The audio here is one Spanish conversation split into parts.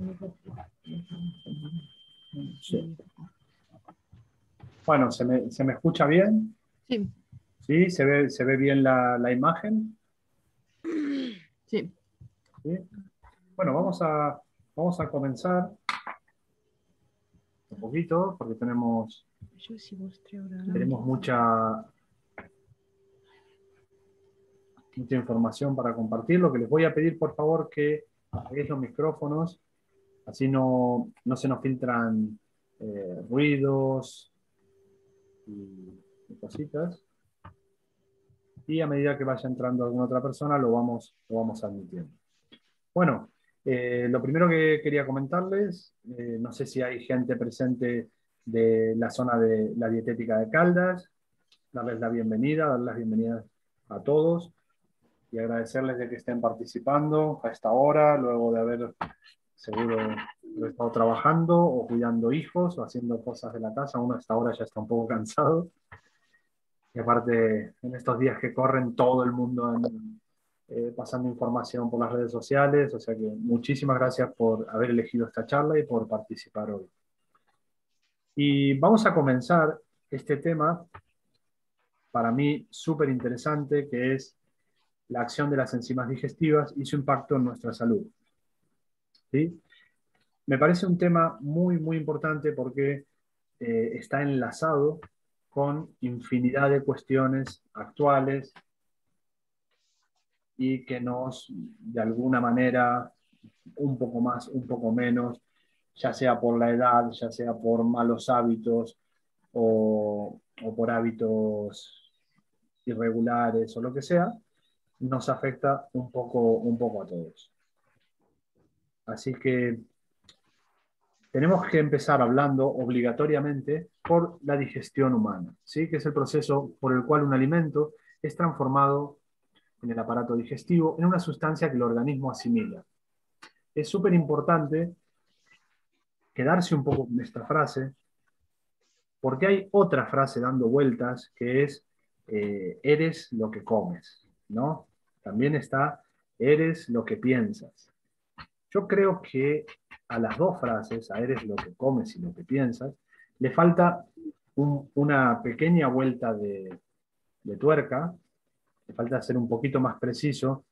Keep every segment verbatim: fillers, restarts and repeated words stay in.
Sí. Bueno, ¿se me, se me escucha bien? Sí. ¿Sí? ¿Se ve, se ve bien la, la imagen? Sí. ¿Sí? Bueno, vamos a, vamos a comenzar un poquito porque tenemos, Yo sí mostré ahora. tenemos mucha, mucha información para compartir. Lo que les voy a pedir, por favor, que apaguéis los micrófonos, así no, no se nos filtran eh, ruidos y, y cositas. Y a medida que vaya entrando alguna otra persona, lo vamos, lo vamos admitiendo. Bueno, eh, lo primero que quería comentarles, eh, no sé si hay gente presente de la zona de la dietética de Caldas, darles la bienvenida, darles las bienvenidas a todos y agradecerles de que estén participando a esta hora, luego de haber seguro haber estado trabajando o cuidando hijos o haciendo cosas de la casa. Uno a esta hora ya está un poco cansado. Y aparte, en estos días que corren, todo el mundo en, eh, pasando información por las redes sociales. O sea que muchísimas gracias por haber elegido esta charla y por participar hoy. Y vamos a comenzar este tema, para mí súper interesante, que es la acción de las enzimas digestivas y su impacto en nuestra salud. ¿Sí? Me parece un tema muy, muy importante porque eh, está enlazado con infinidad de cuestiones actuales y que nos, de alguna manera, un poco más, un poco menos, ya sea por la edad, ya sea por malos hábitos o, o por hábitos irregulares o lo que sea, nos afecta un poco, un poco a todos. Así que tenemos que empezar hablando obligatoriamente por la digestión humana, ¿sí? Que es el proceso por el cual un alimento es transformado en el aparato digestivo en una sustancia que el organismo asimila. Es súper importante quedarse un poco con esta frase, porque hay otra frase dando vueltas que es eh, eres lo que comes, ¿no? También está eres lo que piensas. Yo creo que a las dos frases, a eres lo que comes y lo que piensas, le falta un, una pequeña vuelta de, de tuerca, le falta ser un poquito más preciso,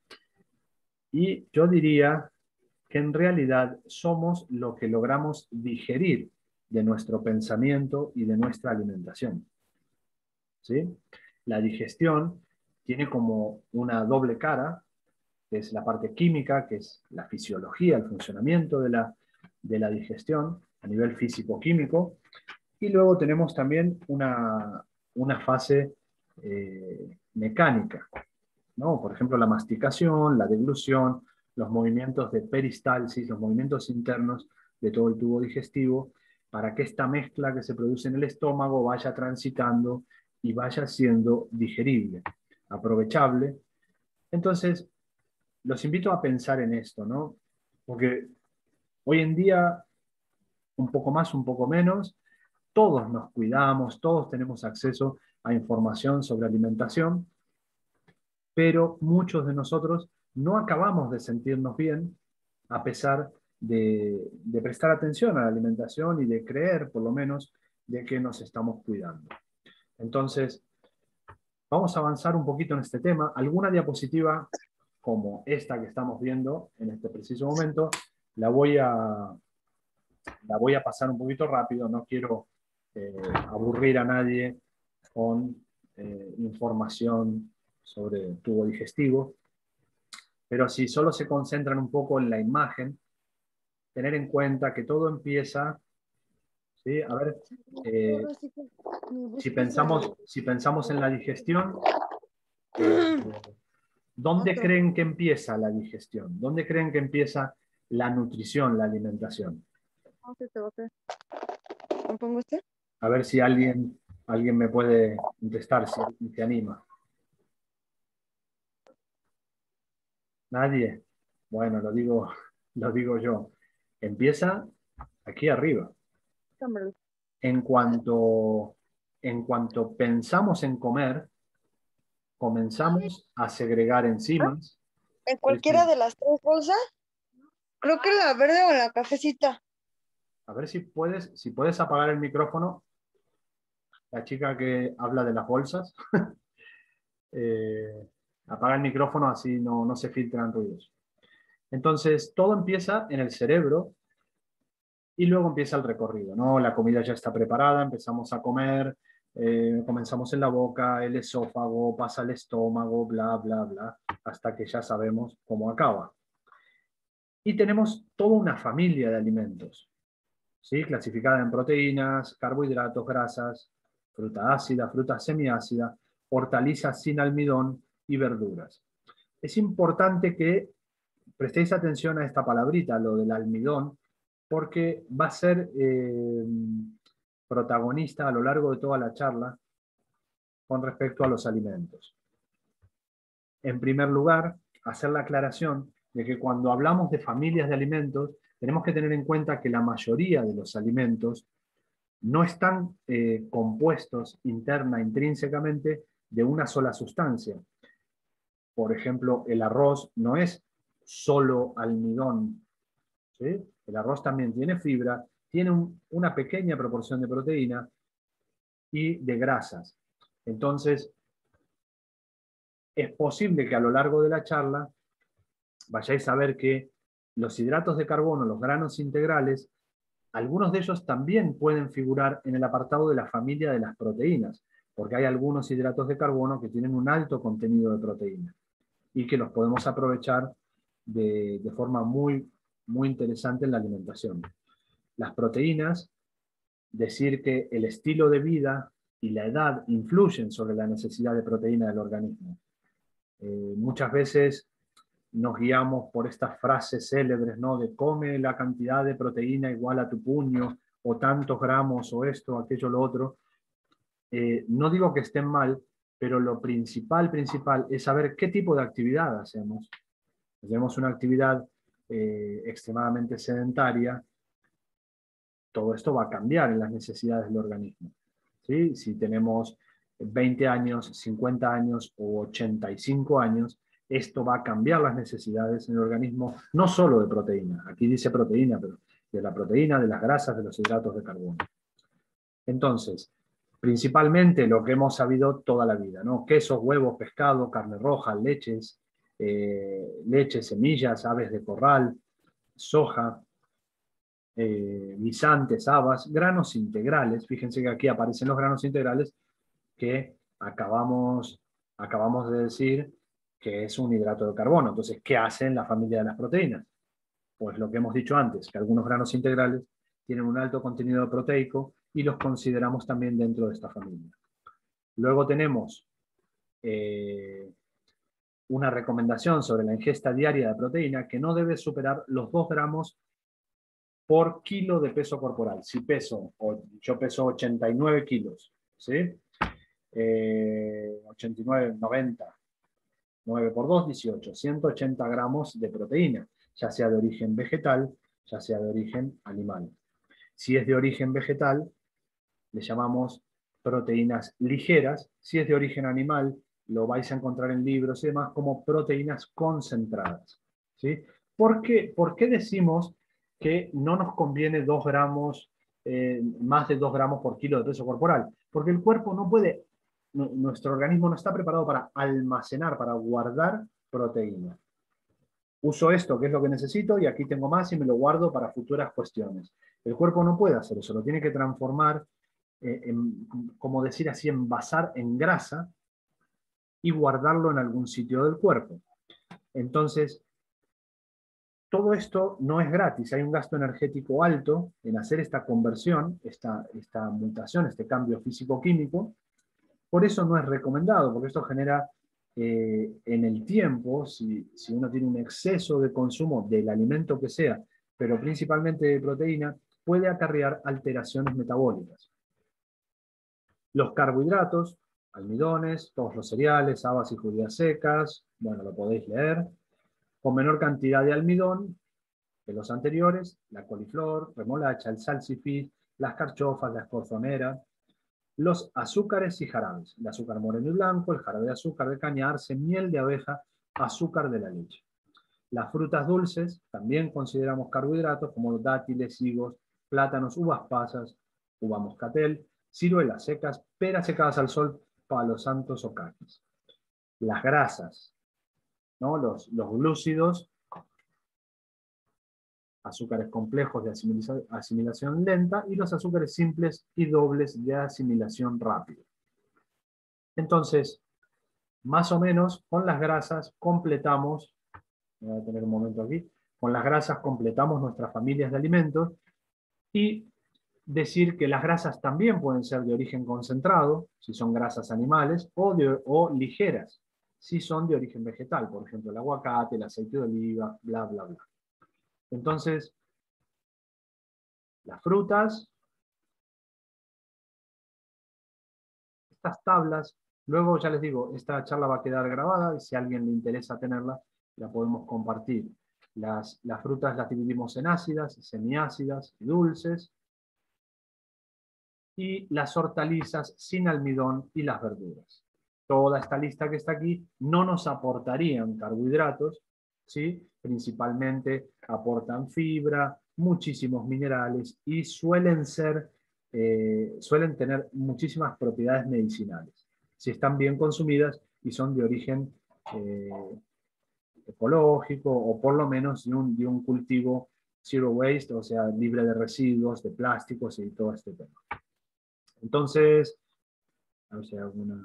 y yo diría que en realidad somos lo que logramos digerir de nuestro pensamiento y de nuestra alimentación. ¿Sí? La digestión tiene como una doble cara, que es la parte química, que es la fisiología, el funcionamiento de la, de la digestión a nivel físico-químico, y luego tenemos también una, una fase eh, mecánica, ¿no? Por ejemplo, la masticación, la deglución, los movimientos de peristalsis, los movimientos internos de todo el tubo digestivo, para que esta mezcla que se produce en el estómago vaya transitando y vaya siendo digerible, aprovechable. Entonces, los invito a pensar en esto, ¿no? Porque hoy en día, un poco más, un poco menos, todos nos cuidamos, todos tenemos acceso a información sobre alimentación, pero muchos de nosotros no acabamos de sentirnos bien a pesar de, de prestar atención a la alimentación y de creer, por lo menos, de que nos estamos cuidando. Entonces, vamos a avanzar un poquito en este tema. Alguna diapositiva como esta que estamos viendo en este preciso momento, la voy a, la voy a pasar un poquito rápido, no quiero eh, aburrir a nadie con eh, información sobre el tubo digestivo, pero si solo se concentran un poco en la imagen, tener en cuenta que todo empieza, ¿sí? A ver, eh, si, pensamos, si pensamos en la digestión, eh, ¿dónde creen que empieza la digestión? ¿Dónde creen que empieza la nutrición, la alimentación? ¿Me pongo usted? A ver si alguien, alguien me puede contestar, si alguien se anima. ¿Nadie? Bueno, lo digo, lo digo yo. Empieza aquí arriba. En cuanto, en cuanto pensamos en comer, comenzamos a segregar enzimas. ¿En Es cualquiera decir, de las tres bolsas? Creo que la verde o la cafecita. A ver si puedes, si puedes apagar el micrófono. La chica que habla de las bolsas. eh, apaga el micrófono, así no, no se filtran ruidos. Entonces, todo empieza en el cerebro y luego empieza el recorrido, ¿no? La comida ya está preparada, empezamos a comer, eh, comenzamos en la boca, el esófago, pasa al estómago, bla, bla, bla, hasta que ya sabemos cómo acaba. Y tenemos toda una familia de alimentos, ¿sí? Clasificada en proteínas, carbohidratos, grasas, fruta ácida, fruta semiácida, hortalizas sin almidón y verduras. Es importante que prestéis atención a esta palabrita, lo del almidón, porque va a ser eh, protagonista a lo largo de toda la charla con respecto a los alimentos. En primer lugar, hacer la aclaración de que cuando hablamos de familias de alimentos, tenemos que tener en cuenta que la mayoría de los alimentos no están eh, compuestos interna, intrínsecamente, de una sola sustancia. Por ejemplo, el arroz no es solo almidón, ¿sí? El arroz también tiene fibra, tiene un, una pequeña proporción de proteína y de grasas. Entonces, es posible que a lo largo de la charla vayáis a ver que los hidratos de carbono, los granos integrales, algunos de ellos también pueden figurar en el apartado de la familia de las proteínas, porque hay algunos hidratos de carbono que tienen un alto contenido de proteína y que los podemos aprovechar de, de forma muy, muy interesante en la alimentación. Las proteínas, decir que el estilo de vida y la edad influyen sobre la necesidad de proteína del organismo. Eh, muchas veces nos guiamos por estas frases célebres, ¿no? De come la cantidad de proteína igual a tu puño, o tantos gramos, o esto, aquello, lo otro. Eh, no digo que estén mal, pero lo principal, principal es saber qué tipo de actividad hacemos. Si hacemos una actividad eh, extremadamente sedentaria, todo esto va a cambiar en las necesidades del organismo, ¿sí? Si tenemos veinte años, cincuenta años o ochenta y cinco años, esto va a cambiar las necesidades en el organismo, no solo de proteína, aquí dice proteína, pero de la proteína, de las grasas, de los hidratos de carbono. Entonces, principalmente lo que hemos sabido toda la vida, ¿no? Quesos, huevos, pescado, carne roja, leches, eh, leches, semillas, aves de corral, soja, eh, guisantes, habas, granos integrales. Fíjense que aquí aparecen los granos integrales que acabamos, acabamos de decir que es un hidrato de carbono. Entonces, ¿qué hace en la familia de las proteínas? Pues lo que hemos dicho antes, que algunos granos integrales tienen un alto contenido proteico y los consideramos también dentro de esta familia. Luego tenemos eh, una recomendación sobre la ingesta diaria de proteína que no debe superar los dos gramos por kilo de peso corporal. Si peso, yo peso ochenta y nueve kilos, ¿sí? Eh, ochenta y nueve, noventa, nueve por dos, dieciocho, ciento ochenta gramos de proteína, ya sea de origen vegetal, ya sea de origen animal. Si es de origen vegetal, le llamamos proteínas ligeras. Si es de origen animal, lo vais a encontrar en libros y demás como proteínas concentradas, ¿sí? ¿Por qué, ¿Por qué decimos que no nos conviene dos gramos, eh, más de dos gramos por kilo de peso corporal? Porque el cuerpo no puede, no, nuestro organismo no está preparado para almacenar, para guardar proteína. Uso esto, que es lo que necesito, y aquí tengo más y me lo guardo para futuras cuestiones. El cuerpo no puede hacer eso, lo tiene que transformar, eh, en, como decir así, envasar en grasa y guardarlo en algún sitio del cuerpo. Entonces, todo esto no es gratis, hay un gasto energético alto en hacer esta conversión, esta, esta mutación, este cambio físico-químico. Por eso no es recomendado, porque esto genera eh, en el tiempo, si, si uno tiene un exceso de consumo del alimento que sea, pero principalmente de proteína, puede acarrear alteraciones metabólicas. Los carbohidratos, almidones, todos los cereales, habas y judías secas, bueno, lo podéis leer, con menor cantidad de almidón que los anteriores, la coliflor, remolacha, el salsifis, las carchofas, la escorzonera, los azúcares y jarabes, el azúcar moreno y blanco, el jarabe de azúcar de caña, arce, miel de abeja, azúcar de la leche. Las frutas dulces también consideramos carbohidratos, como los dátiles, higos, plátanos, uvas pasas, uva moscatel, ciruelas secas, peras secadas al sol, palos santos o caquis. Las grasas, ¿no? los, los glúcidos, azúcares complejos de asimilación, asimilación lenta, y los azúcares simples y dobles de asimilación rápida. Entonces, más o menos, con las grasas completamos, voy a tener un momento aquí, con las grasas completamos nuestras familias de alimentos, y decir que las grasas también pueden ser de origen concentrado, si son grasas animales, o, de, o ligeras, si son de origen vegetal, por ejemplo, el aguacate, el aceite de oliva, bla, bla, bla. Entonces, las frutas, estas tablas, luego ya les digo, esta charla va a quedar grabada, y si a alguien le interesa tenerla, la podemos compartir. Las, las frutas las dividimos en ácidas, semiácidas y dulces, y las hortalizas sin almidón y las verduras. Toda esta lista que está aquí no nos aportarían carbohidratos, ¿sí? Principalmente aportan fibra, muchísimos minerales y suelen ser, eh, suelen tener muchísimas propiedades medicinales, si están bien consumidas y son de origen eh, ecológico, o por lo menos de un, de un cultivo zero waste, o sea, libre de residuos, de plásticos y todo este tema. Entonces, a ver si hay alguna...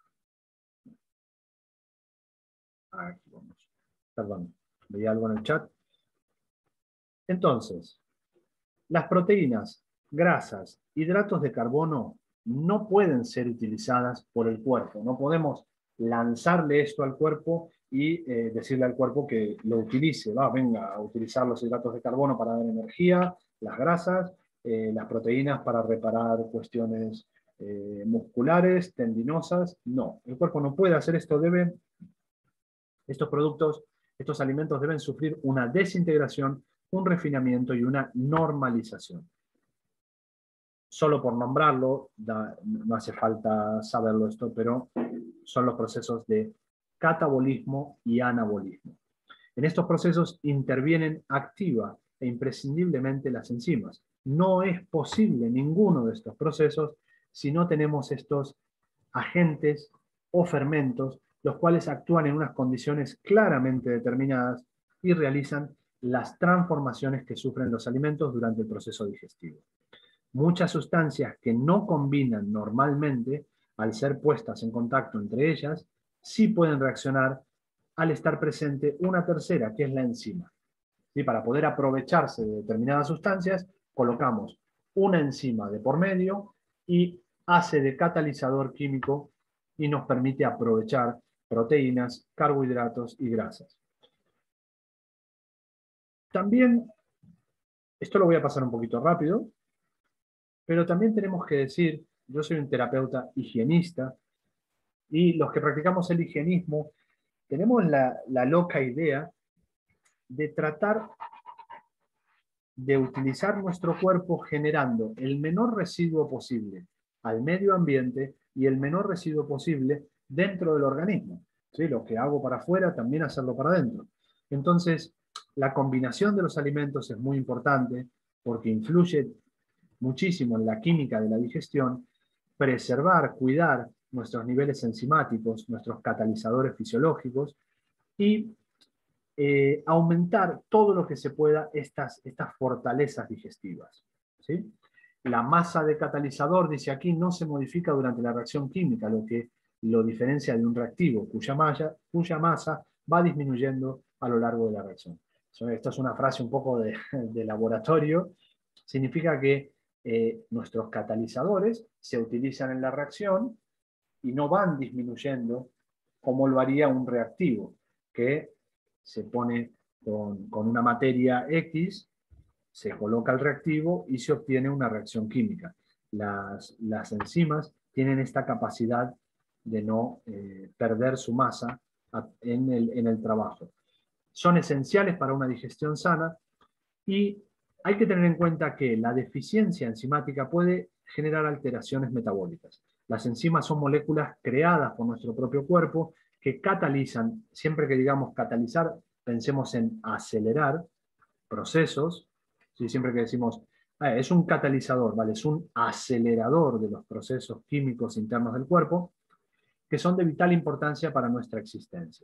Aquí vamos. Perdón, veía algo en el chat. Entonces, las proteínas, grasas, hidratos de carbono no pueden ser utilizadas por el cuerpo. No podemos lanzarle esto al cuerpo y eh, decirle al cuerpo que lo utilice. Va, venga a utilizar los hidratos de carbono para dar energía, las grasas, eh, las proteínas para reparar cuestiones eh, musculares, tendinosas. No, el cuerpo no puede hacer esto. Debe, estos productos, estos alimentos deben sufrir una desintegración, un refinamiento y una normalización. Solo por nombrarlo, da, no hace falta saberlo esto, pero son los procesos de catabolismo y anabolismo. En estos procesos intervienen activa e imprescindiblemente las enzimas. No es posible ninguno de estos procesos si no tenemos estos agentes o fermentos, los cuales actúan en unas condiciones claramente determinadas y realizan las transformaciones que sufren los alimentos durante el proceso digestivo. Muchas sustancias que no combinan normalmente, al ser puestas en contacto entre ellas, sí pueden reaccionar al estar presente una tercera, que es la enzima. ¿Sí? Para poder aprovecharse de determinadas sustancias, colocamos una enzima de por medio y hace de catalizador químico y nos permite aprovechar proteínas, carbohidratos y grasas. También, esto lo voy a pasar un poquito rápido, pero también tenemos que decir, yo soy un terapeuta higienista, y los que practicamos el higienismo tenemos la, la loca idea de tratar de utilizar nuestro cuerpo generando el menor residuo posible al medio ambiente y el menor residuo posible dentro del organismo. ¿Sí? Lo que hago para afuera, también hacerlo para adentro. Entonces, la combinación de los alimentos es muy importante porque influye muchísimo en la química de la digestión. Preservar, cuidar nuestros niveles enzimáticos, nuestros catalizadores fisiológicos, y eh, aumentar todo lo que se pueda estas, estas fortalezas digestivas. ¿Sí? La masa de catalizador, dice aquí, no se modifica durante la reacción química, lo que lo diferencia de un reactivo, cuya masa, cuya masa va disminuyendo a lo largo de la reacción. Esto es una frase un poco de, de laboratorio. Significa que eh, nuestros catalizadores se utilizan en la reacción y no van disminuyendo como lo haría un reactivo, que se pone con, con una materia X, se coloca el reactivo y se obtiene una reacción química. Las, las enzimas tienen esta capacidad de no eh, perder su masa en el, en el trabajo. Son esenciales para una digestión sana, y hay que tener en cuenta que la deficiencia enzimática puede generar alteraciones metabólicas. Las enzimas son moléculas creadas por nuestro propio cuerpo que catalizan. Siempre que digamos catalizar, pensemos en acelerar procesos, ¿sí? Siempre que decimos, ah, es un catalizador, ¿vale? Es un acelerador de los procesos químicos internos del cuerpo, que son de vital importancia para nuestra existencia.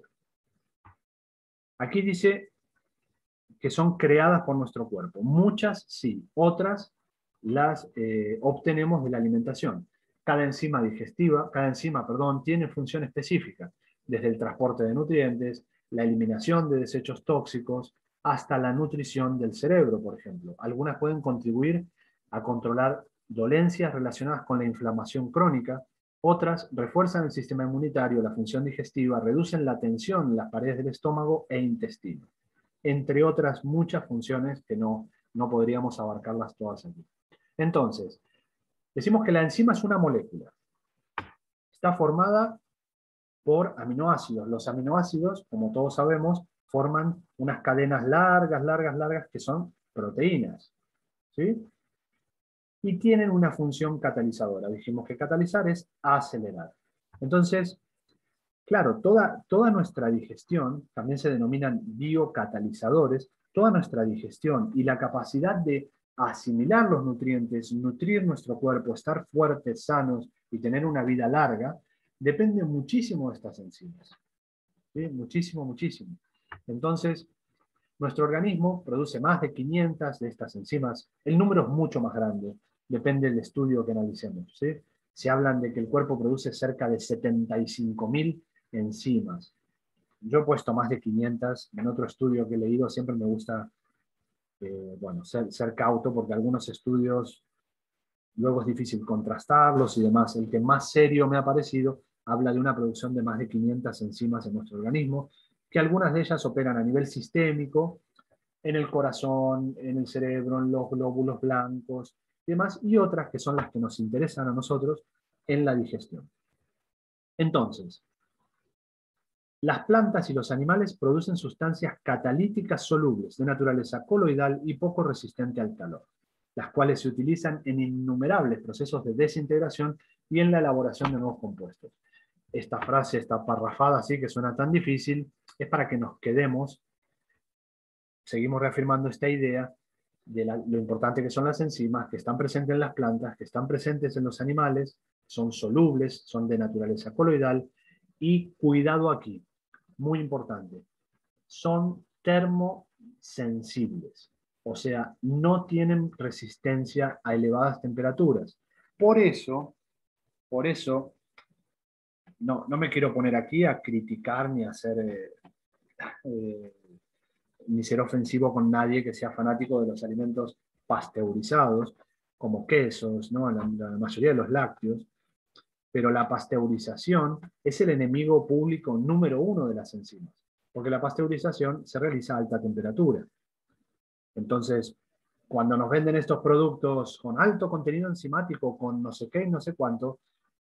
Aquí dice que son creadas por nuestro cuerpo. Muchas sí, otras las eh, obtenemos de la alimentación. Cada enzima digestiva, cada enzima, perdón, tiene función específica, desde el transporte de nutrientes, la eliminación de desechos tóxicos, hasta la nutrición del cerebro, por ejemplo. Algunas pueden contribuir a controlar dolencias relacionadas con la inflamación crónica, otras refuerzan el sistema inmunitario, la función digestiva, reducen la tensión en las paredes del estómago e intestino, entre otras muchas funciones que no, no podríamos abarcarlas todas aquí. Entonces, decimos que la enzima es una molécula. Está formada por aminoácidos. Los aminoácidos, como todos sabemos, forman unas cadenas largas, largas, largas, que son proteínas, ¿sí? Y tienen una función catalizadora. Dijimos que catalizar es acelerar. Entonces, claro, toda, toda nuestra digestión, también se denominan biocatalizadores, toda nuestra digestión y la capacidad de asimilar los nutrientes, nutrir nuestro cuerpo, estar fuertes, sanos y tener una vida larga, depende muchísimo de estas enzimas. ¿Sí? Muchísimo, muchísimo. Entonces, nuestro organismo produce más de quinientas de estas enzimas. El número es mucho más grande, depende del estudio que analicemos, ¿sí? Se hablan de que el cuerpo produce cerca de setenta y cinco mil enzimas. Yo he puesto más de quinientas, en otro estudio que he leído siempre me gusta eh, bueno, ser, ser cauto, porque algunos estudios luego es difícil contrastarlos y demás. El que más serio me ha parecido habla de una producción de más de quinientas enzimas en nuestro organismo, que algunas de ellas operan a nivel sistémico, en el corazón, en el cerebro, en los glóbulos blancos y demás, y otras que son las que nos interesan a nosotros en la digestión. Entonces, las plantas y los animales producen sustancias catalíticas solubles de naturaleza coloidal y poco resistente al calor, las cuales se utilizan en innumerables procesos de desintegración y en la elaboración de nuevos compuestos. Esta frase, esta parrafada así que suena tan difícil, es para que nos quedemos, seguimos reafirmando esta idea de la, lo importante que son las enzimas, que están presentes en las plantas, que están presentes en los animales, son solubles, son de naturaleza coloidal, y cuidado aquí, muy importante, son termosensibles, o sea, no tienen resistencia a elevadas temperaturas. Por eso, por eso, no, no me quiero poner aquí a criticar ni a hacer, eh, eh, ni ser ofensivo con nadie que sea fanático de los alimentos pasteurizados, como quesos, ¿no? la, la mayoría de los lácteos, pero la pasteurización es el enemigo público número uno de las enzimas, porque la pasteurización se realiza a alta temperatura. Entonces, cuando nos venden estos productos con alto contenido enzimático, con no sé qué y no sé cuánto,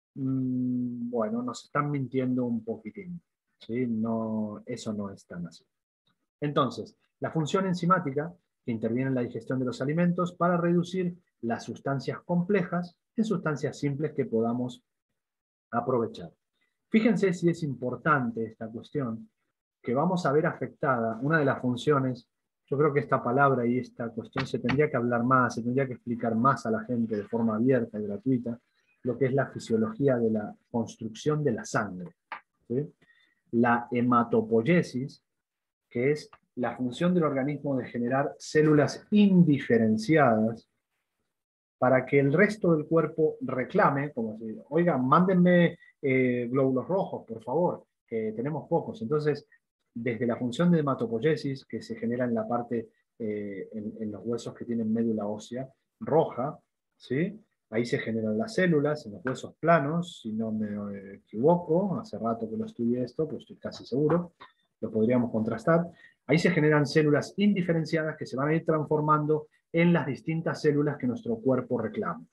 mmm, bueno, nos están mintiendo un poquitín, ¿sí? No, eso no es tan así. Entonces, la función enzimática que interviene en la digestión de los alimentos para reducir las sustancias complejas en sustancias simples que podamos aprovechar. Fíjense si es importante esta cuestión, que vamos a ver afectada una de las funciones. Yo creo que esta palabra y esta cuestión se tendría que hablar más, se tendría que explicar más a la gente de forma abierta y gratuita, lo que es la fisiología de la construcción de la sangre, ¿sí? La hematopoiesis, que es la función del organismo de generar células indiferenciadas para que el resto del cuerpo reclame, como si, oigan, mándenme eh, glóbulos rojos, por favor, que tenemos pocos. Entonces, desde la función de hematopoiesis, que se genera en la parte, eh, en, en los huesos que tienen médula ósea roja, ¿sí? Ahí se generan las células, en los huesos planos, si no me equivoco, hace rato que lo estudié esto, pues estoy casi seguro, lo podríamos contrastar. Ahí se generan células indiferenciadas que se van a ir transformando en las distintas células que nuestro cuerpo reclama.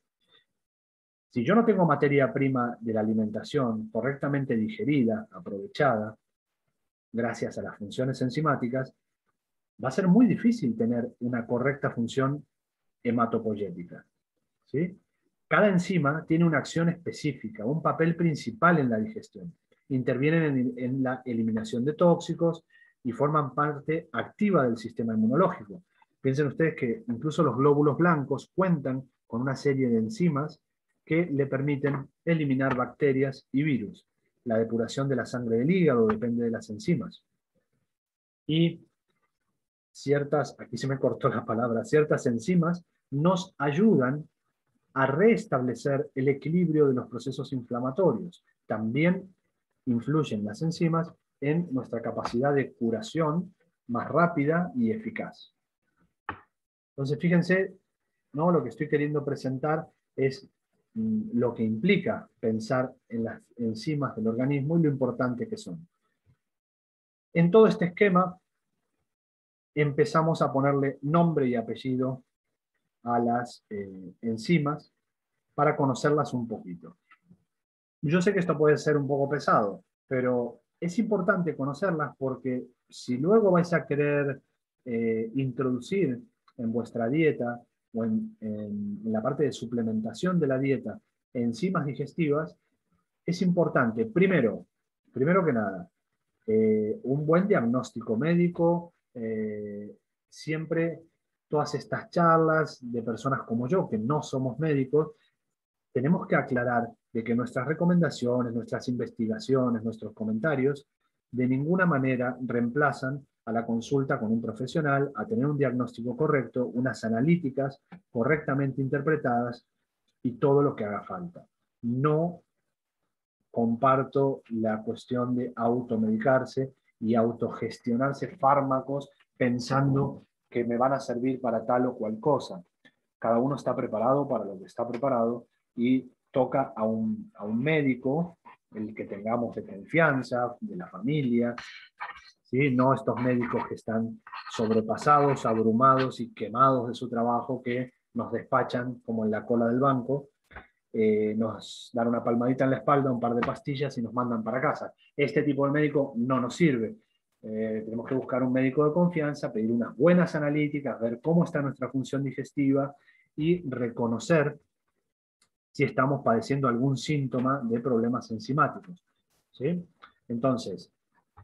Si yo no tengo materia prima de la alimentación correctamente digerida, aprovechada, gracias a las funciones enzimáticas, va a ser muy difícil tener una correcta función hematopoyética, ¿sí? Cada enzima tiene una acción específica, un papel principal en la digestión. Intervienen en, en la eliminación de tóxicos, y forman parte activa del sistema inmunológico. Piensen ustedes que incluso los glóbulos blancos cuentan con una serie de enzimas que le permiten eliminar bacterias y virus. La depuración de la sangre del hígado depende de las enzimas. Y ciertas, aquí se me cortó la palabra, ciertas enzimas nos ayudan a restablecer el equilibrio de los procesos inflamatorios. También influyen las enzimas en nuestra capacidad de curación más rápida y eficaz. Entonces, fíjense, ¿no? Lo que estoy queriendo presentar es mm, lo que implica pensar en las enzimas del organismo y lo importante que son. En todo este esquema, empezamos a ponerle nombre y apellido a las eh, enzimas para conocerlas un poquito. Yo sé que esto puede ser un poco pesado, pero es importante conocerlas porque si luego vais a querer eh, introducir en vuestra dieta o en, en, en la parte de suplementación de la dieta enzimas digestivas, es importante, primero, primero que nada, eh, un buen diagnóstico médico, eh, siempre todas estas charlas de personas como yo, que no somos médicos, tenemos que aclarar de que nuestras recomendaciones, nuestras investigaciones, nuestros comentarios, de ninguna manera reemplazan a la consulta con un profesional, a tener un diagnóstico correcto, unas analíticas correctamente interpretadas y todo lo que haga falta. No comparto la cuestión de automedicarse y autogestionarse fármacos pensando que me van a servir para tal o cual cosa. Cada uno está preparado para lo que está preparado y toca a un, a un médico, el que tengamos de confianza, de la familia, ¿sí? No estos médicos que están sobrepasados, abrumados y quemados de su trabajo, que nos despachan como en la cola del banco, eh, nos dan una palmadita en la espalda, un par de pastillas y nos mandan para casa. Este tipo de médico no nos sirve. Eh, tenemos que buscar un médico de confianza, pedir unas buenas analíticas, ver cómo está nuestra función digestiva y reconocer si estamos padeciendo algún síntoma de problemas enzimáticos. ¿Sí? Entonces,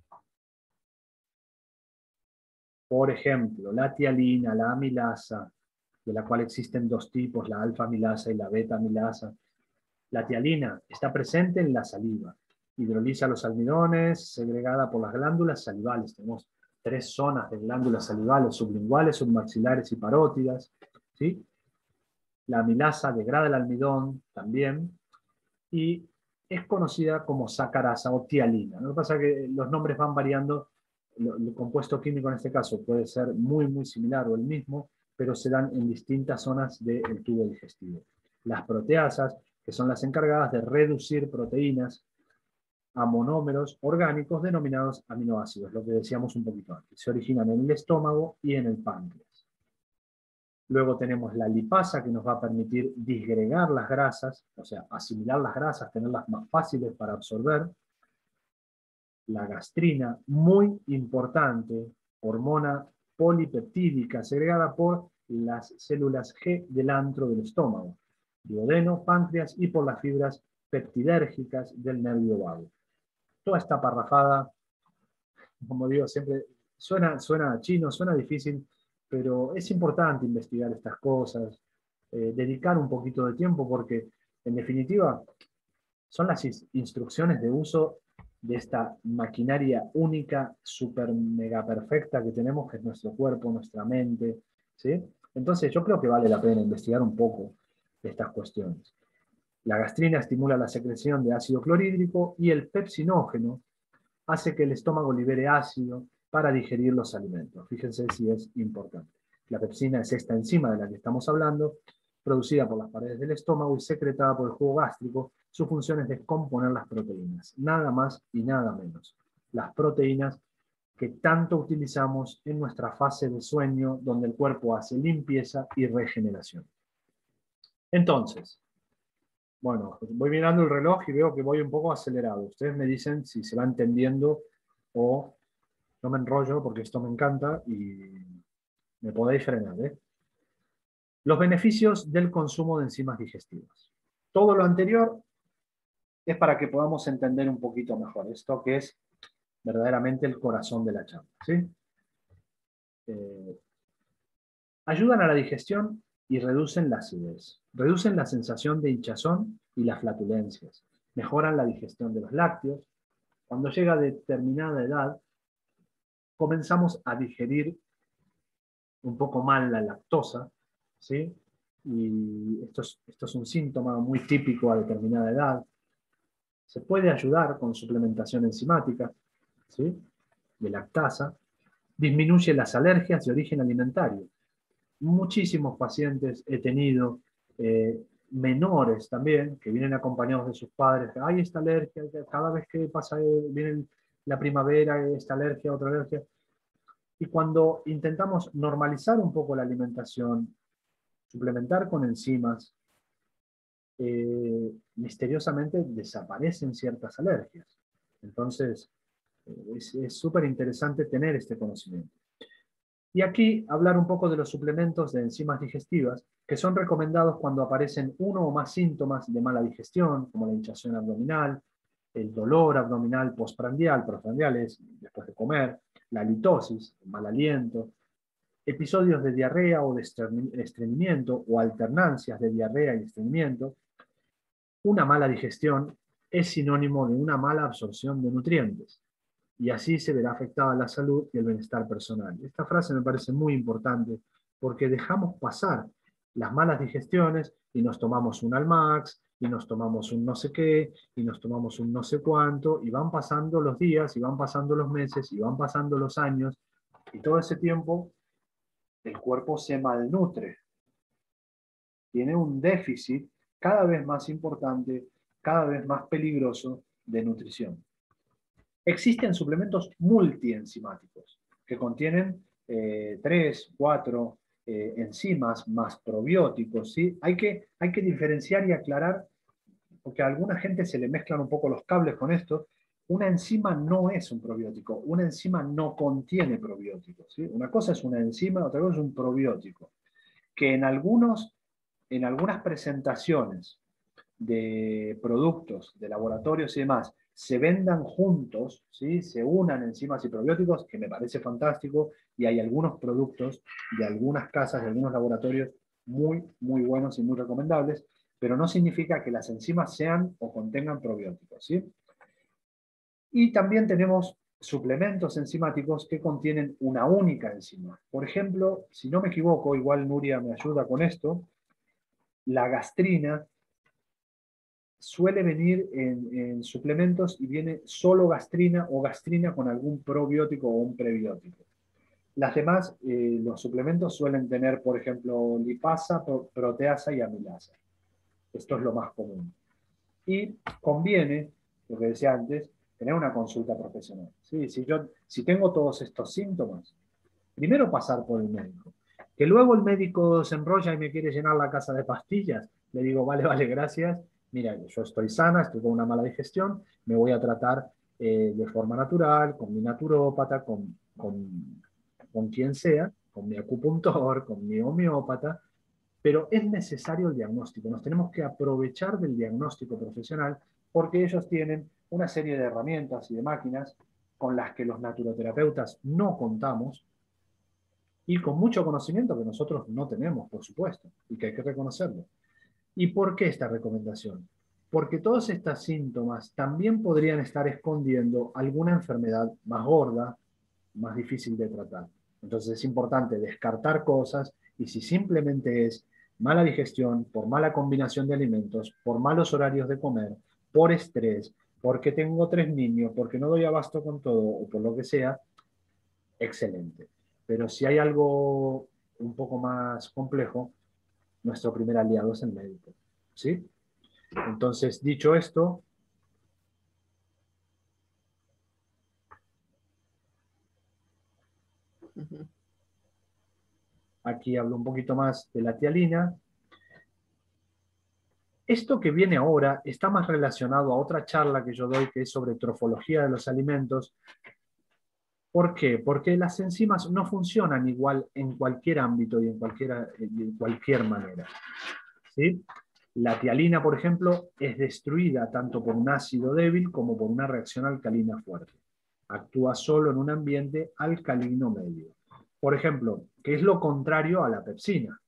por ejemplo, la tialina, la amilasa, de la cual existen dos tipos, la alfa-amilasa y la beta-amilasa. La tialina está presente en la saliva, hidroliza los almidones, segregada por las glándulas salivales. Tenemos tres zonas de glándulas salivales, sublinguales, submaxilares y parótidas. ¿Sí? La amilasa degrada el almidón también y es conocida como sacarasa o tialina. Lo que pasa es que los nombres van variando. El compuesto químico en este caso puede ser muy, muy similar o el mismo, pero se dan en distintas zonas del tubo digestivo. Las proteasas, que son las encargadas de reducir proteínas a monómeros orgánicos denominados aminoácidos, lo que decíamos un poquito antes. Se originan en el estómago y en el páncreas. Luego tenemos la lipasa, que nos va a permitir disgregar las grasas, o sea, asimilar las grasas, tenerlas más fáciles para absorber. La gastrina, muy importante, hormona polipeptídica segregada por las células G del antro del estómago, duodeno, páncreas y por las fibras peptidérgicas del nervio vago. Toda esta parrafada, como digo, siempre suena, suena chino, suena difícil, pero es importante investigar estas cosas, eh, dedicar un poquito de tiempo porque, en definitiva, son las instrucciones de uso de esta maquinaria única, super mega perfecta que tenemos, que es nuestro cuerpo, nuestra mente, ¿sí? Entonces yo creo que vale la pena investigar un poco de estas cuestiones. La gastrina estimula la secreción de ácido clorhídrico y el pepsinógeno hace que el estómago libere ácido para digerir los alimentos. Fíjense si es importante. La pepsina es esta enzima de la que estamos hablando, producida por las paredes del estómago y secretada por el jugo gástrico. Su función es descomponer las proteínas, nada más y nada menos. Las proteínas que tanto utilizamos en nuestra fase de sueño, donde el cuerpo hace limpieza y regeneración. Entonces, bueno, voy mirando el reloj y veo que voy un poco acelerado. Ustedes me dicen si se va entendiendo o no me enrollo, porque esto me encanta y me podéis frenar, ¿eh? Los beneficios del consumo de enzimas digestivas. Todo lo anterior es para que podamos entender un poquito mejor esto que es verdaderamente el corazón de la charla, ¿sí? Eh, ayudan a la digestión y reducen la acidez. Reducen la sensación de hinchazón y las flatulencias. Mejoran la digestión de los lácteos. Cuando llega a determinada edad, comenzamos a digerir un poco mal la lactosa, ¿sí? Y esto es, esto es un síntoma muy típico a determinada edad. Se puede ayudar con suplementación enzimática, ¿sí? De lactasa. Disminuye las alergias de origen alimentario. Muchísimos pacientes he tenido, eh, menores también, que vienen acompañados de sus padres. Hay esta alergia, cada vez que pasa, eh, viene la primavera, esta alergia, otra alergia. Y cuando intentamos normalizar un poco la alimentación, suplementar con enzimas, eh, misteriosamente desaparecen ciertas alergias. Entonces, eh, es súper interesante tener este conocimiento. Y aquí hablar un poco de los suplementos de enzimas digestivas que son recomendados cuando aparecen uno o más síntomas de mala digestión, como la hinchazón abdominal, el dolor abdominal postprandial, postprandial es después de comer, la halitosis, el mal aliento, episodios de diarrea o de estreñimiento o alternancias de diarrea y estreñimiento. Una mala digestión es sinónimo de una mala absorción de nutrientes, y así se verá afectada la salud y el bienestar personal. Esta frase me parece muy importante porque dejamos pasar las malas digestiones y nos tomamos un Almax, y nos tomamos un no sé qué, y nos tomamos un no sé cuánto, y van pasando los días, y van pasando los meses, y van pasando los años, y todo ese tiempo el cuerpo se malnutre. Tiene un déficit cada vez más importante, cada vez más peligroso de nutrición. Existen suplementos multienzimáticos que contienen eh, tres, cuatro eh, enzimas más probióticos, ¿sí? Hay que, hay que diferenciar y aclarar, porque a alguna gente se le mezclan un poco los cables con esto. Una enzima no es un probiótico, una enzima no contiene probióticos, ¿sí? Una cosa es una enzima, otra cosa es un probiótico, que en, algunos, en algunas presentaciones de productos, de laboratorios y demás, se vendan juntos, ¿sí? Se unan enzimas y probióticos, que me parece fantástico, y hay algunos productos de algunas casas, de algunos laboratorios muy, muy buenos y muy recomendables, pero no significa que las enzimas sean o contengan probióticos, ¿sí? Y también tenemos suplementos enzimáticos que contienen una única enzima. Por ejemplo, si no me equivoco, igual Nuria me ayuda con esto, la gastrina suele venir en, en suplementos y viene solo gastrina o gastrina con algún probiótico o un prebiótico. Las demás, eh, los suplementos suelen tener, por ejemplo, lipasa, pro, proteasa y amilasa. Esto es lo más común. Y conviene, lo que decía antes, tener una consulta profesional. ¿Sí? Si, yo, si tengo todos estos síntomas, primero pasar por el médico. Que luego el médico se enrolla y me quiere llenar la casa de pastillas, le digo, vale, vale, gracias. Mira, yo estoy sana, estoy con una mala digestión, me voy a tratar eh, de forma natural, con mi naturópata, con, con, con quien sea, con mi acupuntor, con mi homeópata, pero es necesario el diagnóstico. Nos tenemos que aprovechar del diagnóstico profesional porque ellos tienen una serie de herramientas y de máquinas con las que los naturoterapeutas no contamos y con mucho conocimiento que nosotros no tenemos, por supuesto, y que hay que reconocerlo. ¿Y por qué esta recomendación? Porque todos estos síntomas también podrían estar escondiendo alguna enfermedad más gorda, más difícil de tratar. Entonces es importante descartar cosas, y si simplemente es mala digestión, por mala combinación de alimentos, por malos horarios de comer, por estrés, porque tengo tres niños, porque no doy abasto con todo o por lo que sea, excelente. Pero si hay algo un poco más complejo, nuestro primer aliado es el médico, ¿sí? Entonces, dicho esto, Ujú. aquí hablo un poquito más de la tialina. Esto que viene ahora está más relacionado a otra charla que yo doy, que es sobre trofología de los alimentos. ¿Por qué? Porque las enzimas no funcionan igual en cualquier ámbito y en cualquier, en cualquier manera, ¿sí? La tialina, por ejemplo, es destruida tanto por un ácido débil como por una reacción alcalina fuerte. Actúa solo en un ambiente alcalino medio. Por ejemplo, que es lo contrario a la pepsina,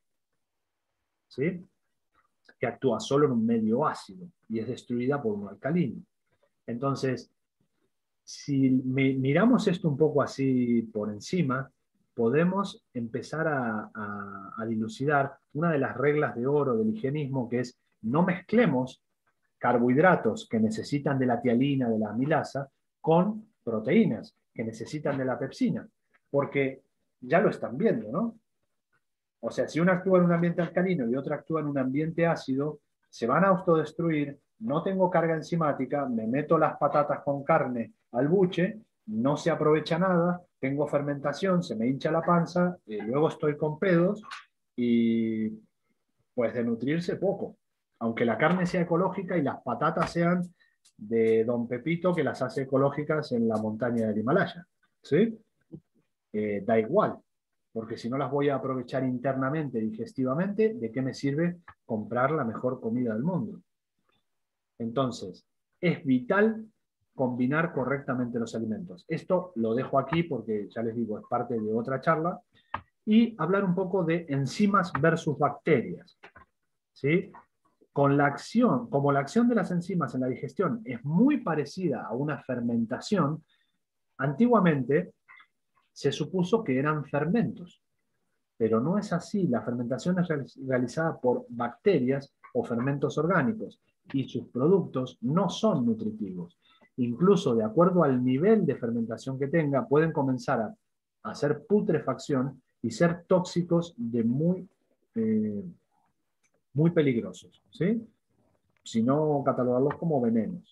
¿sí? Que actúa solo en un medio ácido y es destruida por un alcalino. Entonces, si miramos esto un poco así por encima, podemos empezar a, a, a dilucidar una de las reglas de oro del higienismo, que es no mezclemos carbohidratos que necesitan de la tialina, de la amilasa, con proteínas que necesitan de la pepsina, porque ya lo están viendo, ¿no? O sea, si una actúa en un ambiente alcalino y otra actúa en un ambiente ácido, se van a autodestruir, no tengo carga enzimática, me meto las patatas con carne al buche, no se aprovecha nada, tengo fermentación, se me hincha la panza, y luego estoy con pedos y pues de nutrirse poco. Aunque la carne sea ecológica y las patatas sean de Don Pepito que las hace ecológicas en la montaña del Himalaya, ¿sí? Eh, da igual, porque si no las voy a aprovechar internamente, digestivamente, ¿de qué me sirve comprar la mejor comida del mundo? Entonces, es vital combinar correctamente los alimentos. Esto lo dejo aquí porque, ya les digo, es parte de otra charla, y hablar un poco de enzimas versus bacterias, ¿sí? Con la acción, como la acción de las enzimas en la digestión es muy parecida a una fermentación, antiguamente se supuso que eran fermentos, pero no es así. La fermentación es realizada por bacterias o fermentos orgánicos y sus productos no son nutritivos. Incluso de acuerdo al nivel de fermentación que tenga, pueden comenzar a hacer putrefacción y ser tóxicos de muy, eh, muy peligrosos, ¿sí? Si no catalogarlos como venenos.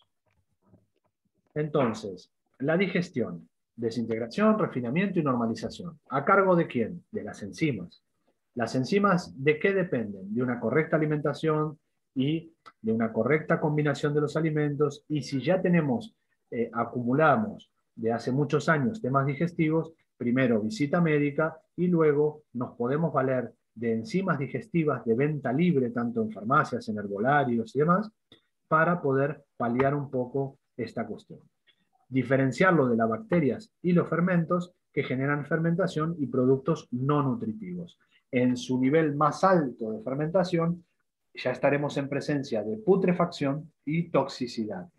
Entonces, la digestión, desintegración, refinamiento y normalización. ¿A cargo de quién? De las enzimas. ¿Las enzimas de qué dependen? De una correcta alimentación y de una correcta combinación de los alimentos. Y si ya tenemos, eh, acumulamos de hace muchos años temas digestivos, primero visita médica y luego nos podemos valer de enzimas digestivas de venta libre, tanto en farmacias, en herbolarios y demás, para poder paliar un poco esta cuestión. Diferenciarlo de las bacterias y los fermentos que generan fermentación y productos no nutritivos. En su nivel más alto de fermentación, ya estaremos en presencia de putrefacción y toxicidad.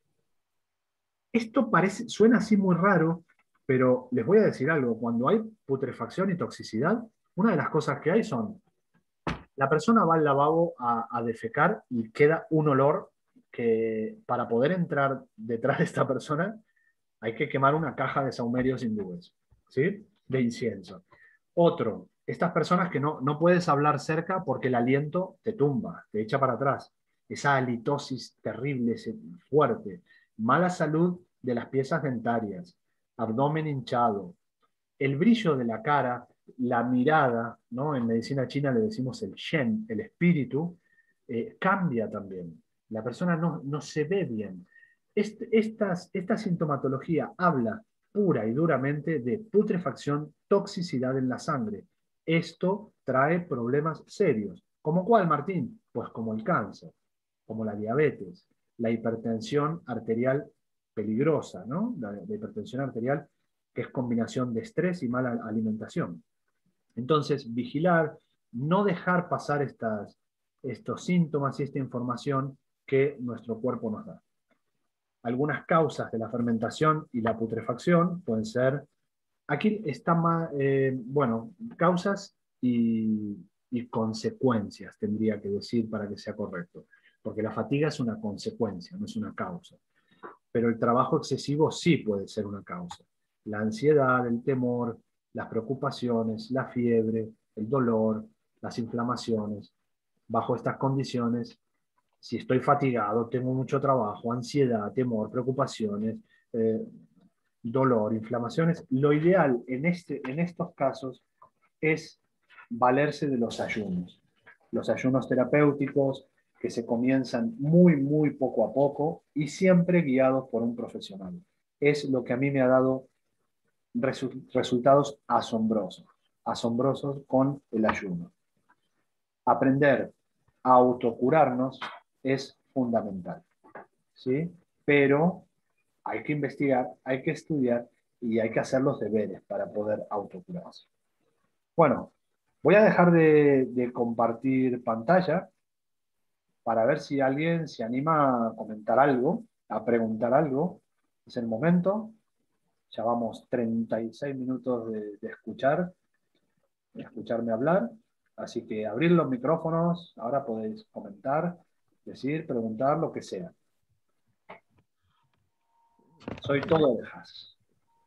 Esto parece, suena así muy raro, pero les voy a decir algo. Cuando hay putrefacción y toxicidad, una de las cosas que hay son, la persona va al lavabo a, a defecar y queda un olor que para poder entrar detrás de esta persona hay que quemar una caja de saumerios hindúes, ¿sí? De incienso. Otro, estas personas que no, no puedes hablar cerca porque el aliento te tumba, te echa para atrás. Esa halitosis terrible, fuerte. Mala salud de las piezas dentarias, abdomen hinchado, el brillo de la cara, la mirada, ¿no? En medicina china le decimos el shen, el espíritu, eh, cambia también. La persona no, no se ve bien. Este, estas, esta sintomatología habla pura y duramente de putrefacción, toxicidad en la sangre. Esto trae problemas serios. ¿Como cuál, Martín? Pues como el cáncer, como la diabetes, la hipertensión arterial peligrosa, ¿no? La, la hipertensión arterial que es combinación de estrés y mala alimentación. Entonces, vigilar, no dejar pasar estas, estos síntomas y esta información que nuestro cuerpo nos da. Algunas causas de la fermentación y la putrefacción pueden ser, aquí está más, eh, bueno, causas y, y consecuencias, tendría que decir para que sea correcto, porque la fatiga es una consecuencia, no es una causa. Pero el trabajo excesivo sí puede ser una causa. La ansiedad, el temor, las preocupaciones, la fiebre, el dolor, las inflamaciones. Bajo estas condiciones, si estoy fatigado, tengo mucho trabajo, ansiedad, temor, preocupaciones, eh, dolor, inflamaciones, lo ideal en, este, en estos casos es valerse de los ayunos. Los ayunos terapéuticos que se comienzan muy, muy poco a poco y siempre guiados por un profesional. Es lo que a mí me ha dado resu resultados asombrosos, asombrosos con el ayuno. Aprender a autocurarnos es fundamental, ¿sí? Pero hay que investigar, hay que estudiar y hay que hacer los deberes para poder autocurarse. Bueno, voy a dejar de, de compartir pantalla para ver si alguien se anima a comentar algo, a preguntar algo. Es el momento. Ya vamos treinta y seis minutos de, de escuchar, de escucharme hablar. Así que abrir los micrófonos, ahora podéis comentar, decir, preguntar, lo que sea. Soy todo orejas.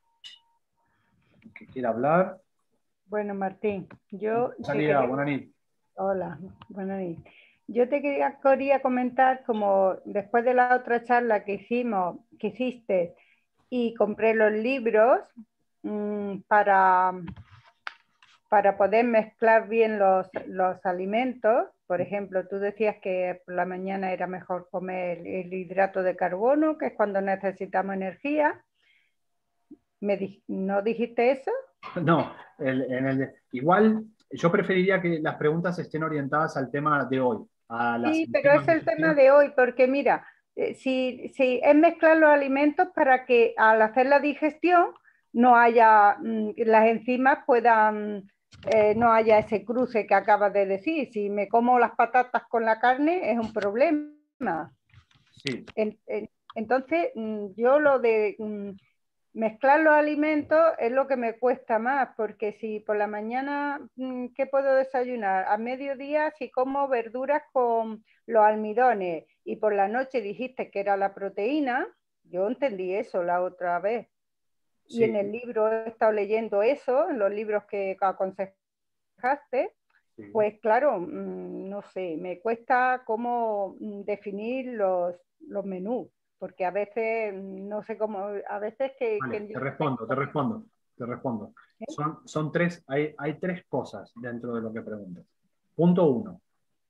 El que quiera hablar. Bueno, Martín, yo... te Salida, quería- buena nit. Hola, buenas noches. Yo te quería, quería comentar, como después de la otra charla que hicimos, que hiciste, y compré los libros mmm, para, para poder mezclar bien los, los alimentos. Por ejemplo, tú decías que por la mañana era mejor comer el hidrato de carbono, que es cuando necesitamos energía. ¿Me di- ¿No dijiste eso? No, el, en el, igual yo preferiría que las preguntas estén orientadas al tema de hoy. A las Sí, pero es el tema de hoy, porque mira, eh, si, si es mezclar los alimentos para que al hacer la digestión no haya, mm, las enzimas puedan, eh, no haya ese cruce que acabas de decir. Si me como las patatas con la carne es un problema. Sí. En- en- entonces, mm, yo lo de mm, mezclar los alimentos es lo que me cuesta más, porque si por la mañana, mm, ¿qué puedo desayunar? A mediodía, si como verduras con los almidones y por la noche dijiste que era la proteína, yo entendí eso la otra vez. Y Sí. en el libro he estado leyendo eso, en los libros que aconsejaste, Sí. pues claro, mm, no sé, me cuesta cómo mm, definir los, los menús, porque a veces mm, no sé cómo, a veces que... Vale, que te yo- respondo, te respondo, te respondo. ¿Eh? Son, son tres, hay, hay tres cosas dentro de lo que preguntas. Punto uno.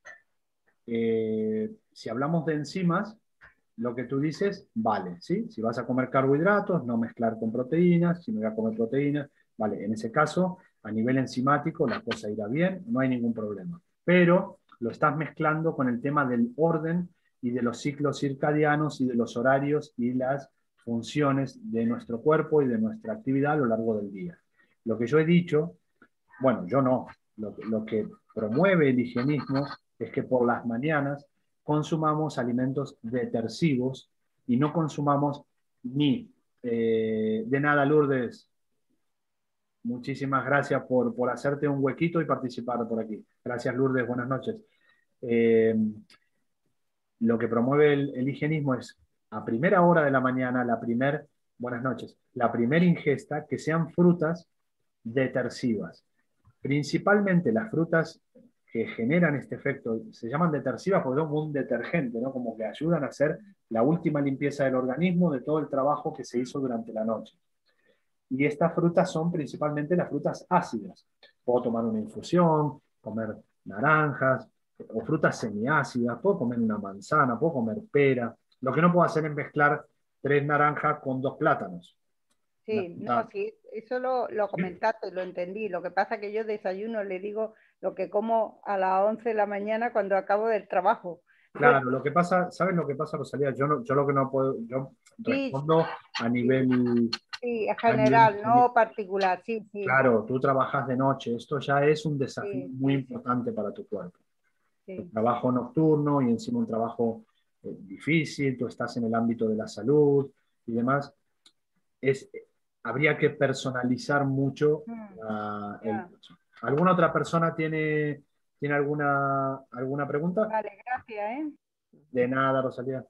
Eh, si hablamos de enzimas, lo que tú dices, vale, ¿sí? Si vas a comer carbohidratos, no mezclar con proteínas, si no voy a comer proteínas, vale, en ese caso, a nivel enzimático, la cosa irá bien, no hay ningún problema. Pero lo estás mezclando con el tema del orden y de los ciclos circadianos y de los horarios y las funciones de nuestro cuerpo y de nuestra actividad a lo largo del día. Lo que yo he dicho, bueno, yo no, lo, lo que promueve el higienismo es que por las mañanas consumamos alimentos detersivos y no consumamos ni eh, de nada, Lourdes. Muchísimas gracias por, por hacerte un huequito y participar por aquí. Gracias, Lourdes, buenas noches. Eh, lo que promueve el, el higienismo es a primera hora de la mañana, la primer, buenas noches, la primera ingesta, que sean frutas detersivas. Principalmente las frutas que generan este efecto se llaman detersivas porque son como un detergente, ¿no? Como que ayudan a hacer la última limpieza del organismo de todo el trabajo que se hizo durante la noche. Y estas frutas son principalmente las frutas ácidas. Puedo tomar una infusión, comer naranjas o frutas semiácidas, puedo comer una manzana, puedo comer pera. Lo que no puedo hacer es mezclar tres naranjas con dos plátanos. Sí, no, sí, eso lo, lo comentaste, lo entendí. Lo que pasa es que yo desayuno, le digo lo que como a las once de la mañana cuando acabo del trabajo. Claro, lo que pasa, ¿sabes lo que pasa, Rosalía? Yo, no, yo lo que no puedo, yo Sí, respondo a nivel... sí, en a nivel- general, no particular, sí, sí. Claro, tú trabajas de noche, esto ya es un desafío Sí, muy sí, sí. importante para tu cuerpo. Sí. El trabajo nocturno y encima un trabajo eh, difícil, tú estás en el ámbito de la salud y demás, es, habría que personalizar mucho Mm, la- el ya. caso. ¿Alguna otra persona tiene, tiene alguna, alguna pregunta? Vale, gracias, ¿eh? De nada, Rosalía.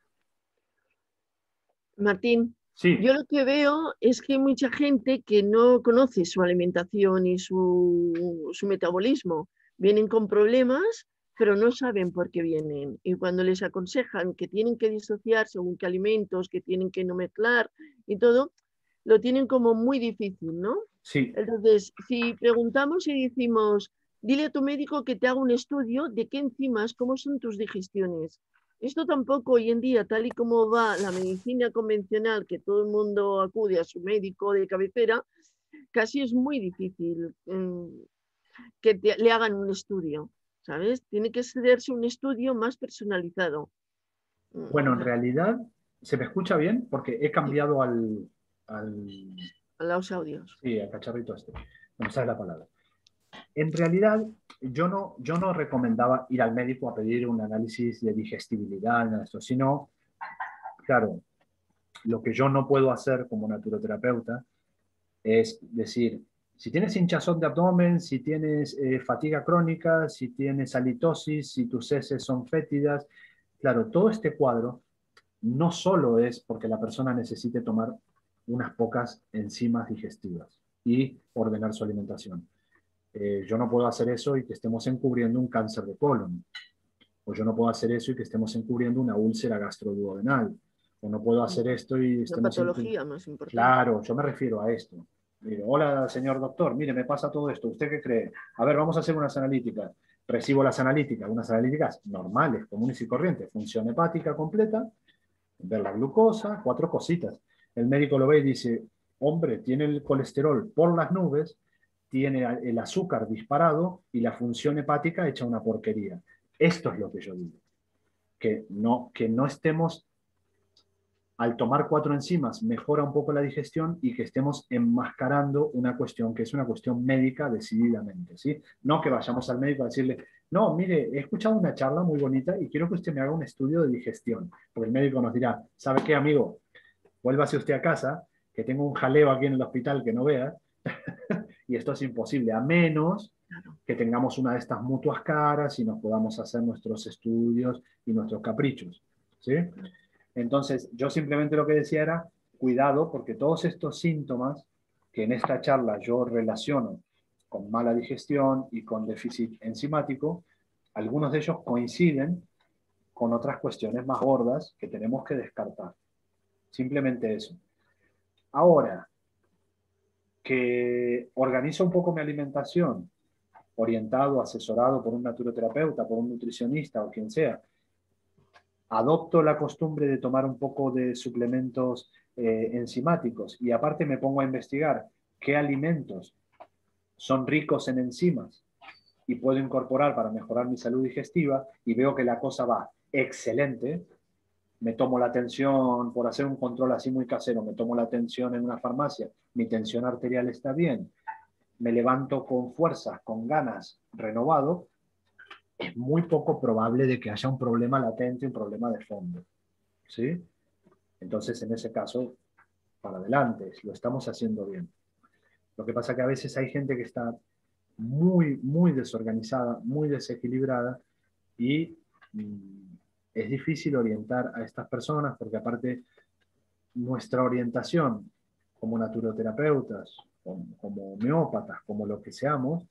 Martín, Sí. yo lo que veo es que hay mucha gente que no conoce su alimentación y su, su metabolismo. Vienen con problemas, pero no saben por qué vienen. Y cuando les aconsejan que tienen que disociar según qué alimentos, que tienen que no mezclar y todo, lo tienen como muy difícil, ¿no? Sí. Entonces, si preguntamos y decimos, dile a tu médico que te haga un estudio de qué enzimas, cómo son tus digestiones. Esto tampoco hoy en día, tal y como va la medicina convencional, que todo el mundo acude a su médico de cabecera, casi es muy difícil mmm, que te, le hagan un estudio, ¿sabes? Tiene que hacerse un estudio más personalizado. Bueno, en realidad, ¿Se me escucha bien? Porque he cambiado al... al A los audios. sí, al cacharrito este. No me sale la palabra. En realidad, yo no, yo no recomendaba ir al médico a pedir un análisis de digestibilidad, nada de esto, sino, claro, lo que yo no puedo hacer como naturoterapeuta es decir, si tienes hinchazón de abdomen, si tienes eh, fatiga crónica, si tienes halitosis, si tus heces son fétidas, claro, todo este cuadro no solo es porque la persona necesite tomar unas pocas enzimas digestivas y ordenar su alimentación. Eh, yo no puedo hacer eso y que estemos encubriendo un cáncer de colon. O yo no puedo hacer eso y que estemos encubriendo una úlcera gastroduodenal. O no puedo hacer esto y Una estemos... patología más importante. Claro, yo me refiero a esto. Mire, hola, señor doctor, mire, me pasa todo esto. ¿Usted qué cree? A ver, vamos a hacer unas analíticas. Recibo las analíticas, unas analíticas normales, comunes y corrientes. Función hepática completa, ver la glucosa, cuatro cositas. El médico lo ve y dice, hombre, tiene el colesterol por las nubes, tiene el azúcar disparado y la función hepática hecha una porquería. Esto es lo que yo digo. Que no, que no estemos, al tomar cuatro enzimas, mejora un poco la digestión y que estemos enmascarando una cuestión que es una cuestión médica decididamente, ¿sí? No que vayamos al médico a decirle, no, mire, he escuchado una charla muy bonita y quiero que usted me haga un estudio de digestión. Porque el médico nos dirá, ¿sabe qué, amigo? Vuélvase usted a casa, que tengo un jaleo aquí en el hospital que no vea, y esto es imposible, a menos que tengamos una de estas mutuas caras y nos podamos hacer nuestros estudios y nuestros caprichos, ¿sí? Entonces, yo simplemente lo que decía era, cuidado, porque todos estos síntomas que en esta charla yo relaciono con mala digestión y con déficit enzimático, algunos de ellos coinciden con otras cuestiones más gordas que tenemos que descartar. Simplemente eso. Ahora, que organizo un poco mi alimentación, orientado, asesorado por un naturoterapeuta, por un nutricionista o quien sea, adopto la costumbre de tomar un poco de suplementos eh, enzimáticos y aparte me pongo a investigar qué alimentos son ricos en enzimas y puedo incorporar para mejorar mi salud digestiva y veo que la cosa va excelente, me tomo la tensión, por hacer un control así muy casero, me tomo la tensión en una farmacia, mi tensión arterial está bien, me levanto con fuerzas, con ganas, renovado, es muy poco probable de que haya un problema latente, un problema de fondo, ¿sí? Entonces, en ese caso, para adelante, lo estamos haciendo bien. Lo que pasa es que a veces hay gente que está muy, muy desorganizada, muy desequilibrada y mm, es difícil orientar a estas personas porque aparte nuestra orientación como naturoterapeutas, como, como homeópatas, como lo que seamos,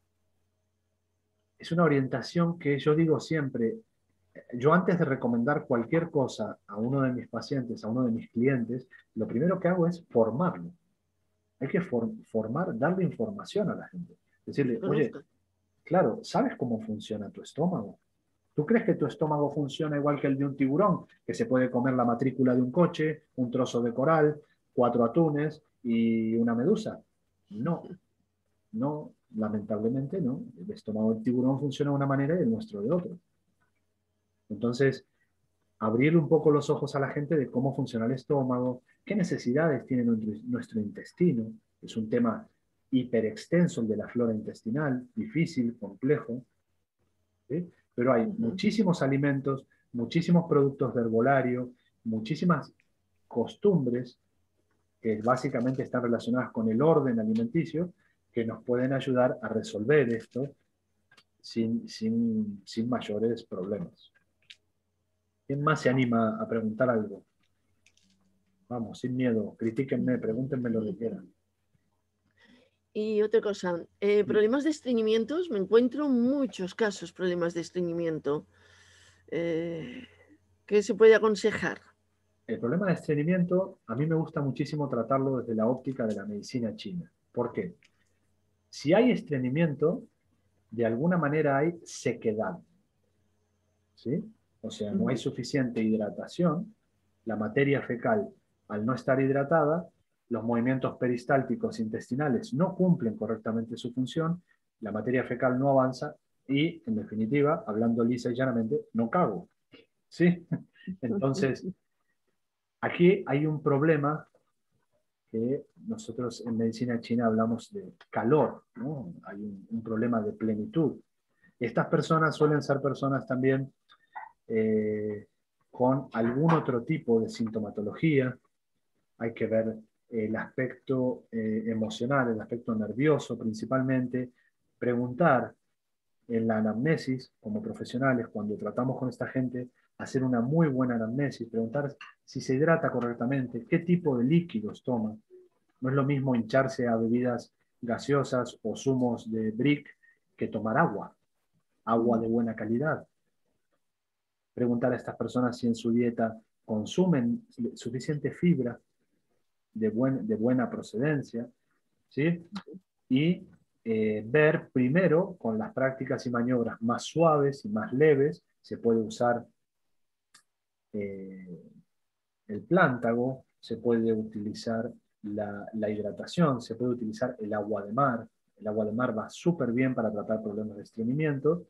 es una orientación que yo digo siempre, yo antes de recomendar cualquier cosa a uno de mis pacientes, a uno de mis clientes, lo primero que hago es formarlo. Hay que for formar, darle información a la gente. Decirle, oye, claro, ¿sabes cómo funciona tu estómago? ¿Tú crees que tu estómago funciona igual que el de un tiburón, que se puede comer la matrícula de un coche, un trozo de coral, cuatro atunes y una medusa? No, no, lamentablemente no. El estómago del tiburón funciona de una manera y el nuestro de otra. Entonces, abrir un poco los ojos a la gente de cómo funciona el estómago, qué necesidades tiene nuestro intestino. Es un tema hiperextenso el de la flora intestinal, difícil, complejo, ¿sí? Pero hay muchísimos alimentos, muchísimos productos de herbolario, muchísimas costumbres que básicamente están relacionadas con el orden alimenticio que nos pueden ayudar a resolver esto sin, sin, sin mayores problemas. ¿Quién más se anima a preguntar algo? Vamos, sin miedo, critíquenme, pregúntenme lo que quieran. Y otra cosa, eh, problemas de estreñimientos, me encuentro muchos casos problemas de estreñimiento. Eh, ¿Qué se puede aconsejar? El problema de estreñimiento, a mí me gusta muchísimo tratarlo desde la óptica de la medicina china. ¿Por qué? Si hay estreñimiento, de alguna manera hay sequedad, ¿sí? O sea, no hay suficiente hidratación, la materia fecal, al no estar hidratada, los movimientos peristálticos intestinales no cumplen correctamente su función, la materia fecal no avanza y, en definitiva, hablando lisa y llanamente, no cago, ¿sí? Entonces, Aquí hay un problema que nosotros en medicina china hablamos de calor, ¿no? Hay un, un problema de plenitud. Estas personas suelen ser personas también eh, con algún otro tipo de sintomatología. Hay que ver el aspecto eh, emocional, el aspecto nervioso principalmente, preguntar en la anamnesis, como profesionales, cuando tratamos con esta gente, hacer una muy buena anamnesis, preguntar si se hidrata correctamente, qué tipo de líquidos toma. No es lo mismo hincharse a bebidas gaseosas o zumos de brick que tomar agua, agua de buena calidad. Preguntar a estas personas si en su dieta consumen suficiente fibra de, buen, de buena procedencia, ¿sí? Y eh, ver primero con las prácticas y maniobras más suaves y más leves, se puede usar eh, el plántago, se puede utilizar la, la hidratación, se puede utilizar el agua de mar. El agua de mar va súper bien para tratar problemas de estreñimiento.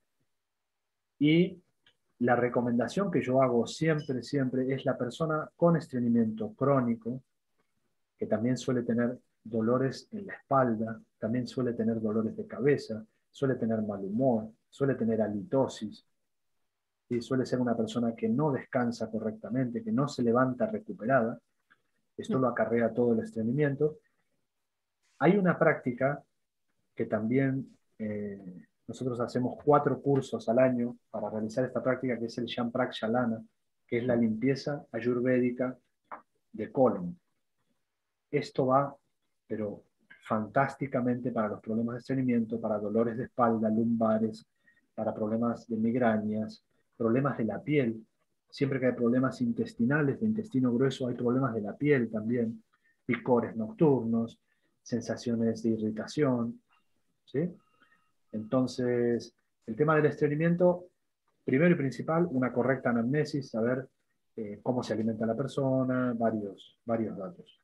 Y la recomendación que yo hago siempre, siempre es la persona con estreñimiento crónico, que también suele tener dolores en la espalda, también suele tener dolores de cabeza, suele tener mal humor, suele tener halitosis, ¿sí? Suele ser una persona que no descansa correctamente, que no se levanta recuperada. Esto lo acarrea todo el estreñimiento. Hay una práctica que también eh, nosotros hacemos cuatro cursos al año para realizar esta práctica, que es el Shamprak Shalana, que es la limpieza ayurvédica de colon. Esto va, pero fantásticamente para los problemas de estreñimiento, para dolores de espalda, lumbares, para problemas de migrañas, problemas de la piel. Siempre que hay problemas intestinales, de intestino grueso, hay problemas de la piel también, picores nocturnos, sensaciones de irritación, ¿sí? Entonces, el tema del estreñimiento, primero y principal, una correcta anamnesis, saber eh, cómo se alimenta la persona, varios, varios datos.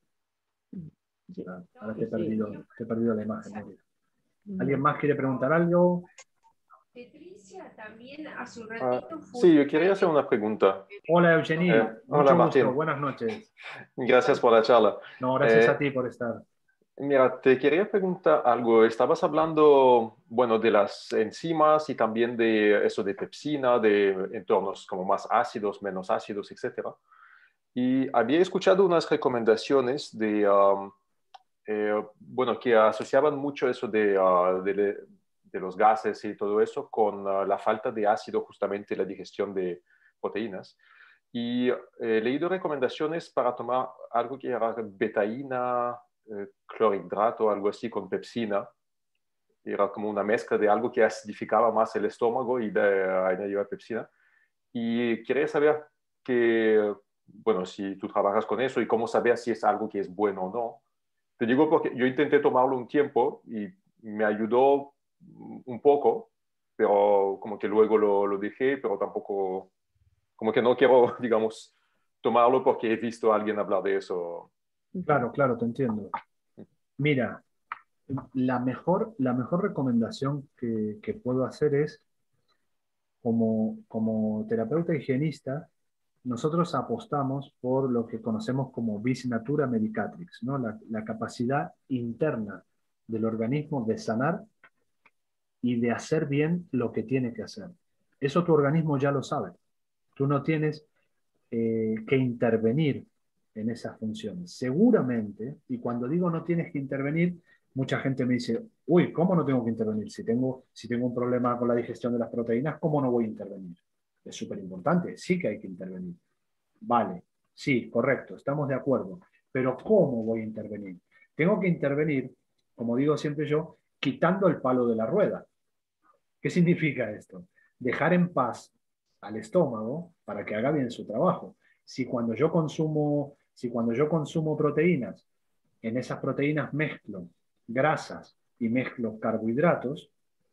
Sí. Ah, ahora te he Sí. perdido, te he perdido la imagen. María. ¿Alguien más quiere preguntar algo? Patricia también hace un Ah, ratito fue- sí, yo quería hacer una pregunta. Hola, Eugenie. Eh, Mucho hola, gusto. Martín. Buenas noches. Gracias por la charla. No, gracias Eh, a ti por estar. Mira, te quería preguntar algo. Estabas hablando, bueno, de las enzimas y también de eso de pepsina, de entornos como más ácidos, menos ácidos, etcétera. Y había escuchado unas recomendaciones de, um, eh, bueno, que asociaban mucho eso de, uh, de, de los gases y todo eso con uh, la falta de ácido, justamente la digestión de proteínas. Y eh, he leído recomendaciones para tomar algo que era betaína, eh, clorhidrato, algo así con pepsina. Era como una mezcla de algo que acidificaba más el estómago y de añadir pepsina. Y quería saber que, bueno, si tú trabajas con eso y cómo saber si es algo que es bueno o no. Te digo porque yo intenté tomarlo un tiempo y me ayudó un poco, pero como que luego lo, lo dejé, pero tampoco, como que no quiero, digamos, tomarlo porque he visto a alguien hablar de eso. Claro, claro, te entiendo. Mira, la mejor, la mejor recomendación que, que puedo hacer es, como, como terapeuta higienista, nosotros apostamos por lo que conocemos como vis natura medicatrix, ¿no? La, la capacidad interna del organismo de sanar y de hacer bien lo que tiene que hacer. Eso tu organismo ya lo sabe. Tú no tienes eh, que intervenir en esas funciones. Seguramente, y cuando digo no tienes que intervenir, mucha gente me dice, uy, ¿cómo no tengo que intervenir? Si tengo, si tengo un problema con la digestión de las proteínas, ¿cómo no voy a intervenir? Es súper importante, sí que hay que intervenir. Vale, sí, correcto, estamos de acuerdo. Pero ¿cómo voy a intervenir? Tengo que intervenir, como digo siempre yo, quitando el palo de la rueda. ¿Qué significa esto? Dejar en paz al estómago para que haga bien su trabajo. Si cuando yo consumo, si cuando yo consumo proteínas, en esas proteínas mezclo grasas y mezclo carbohidratos,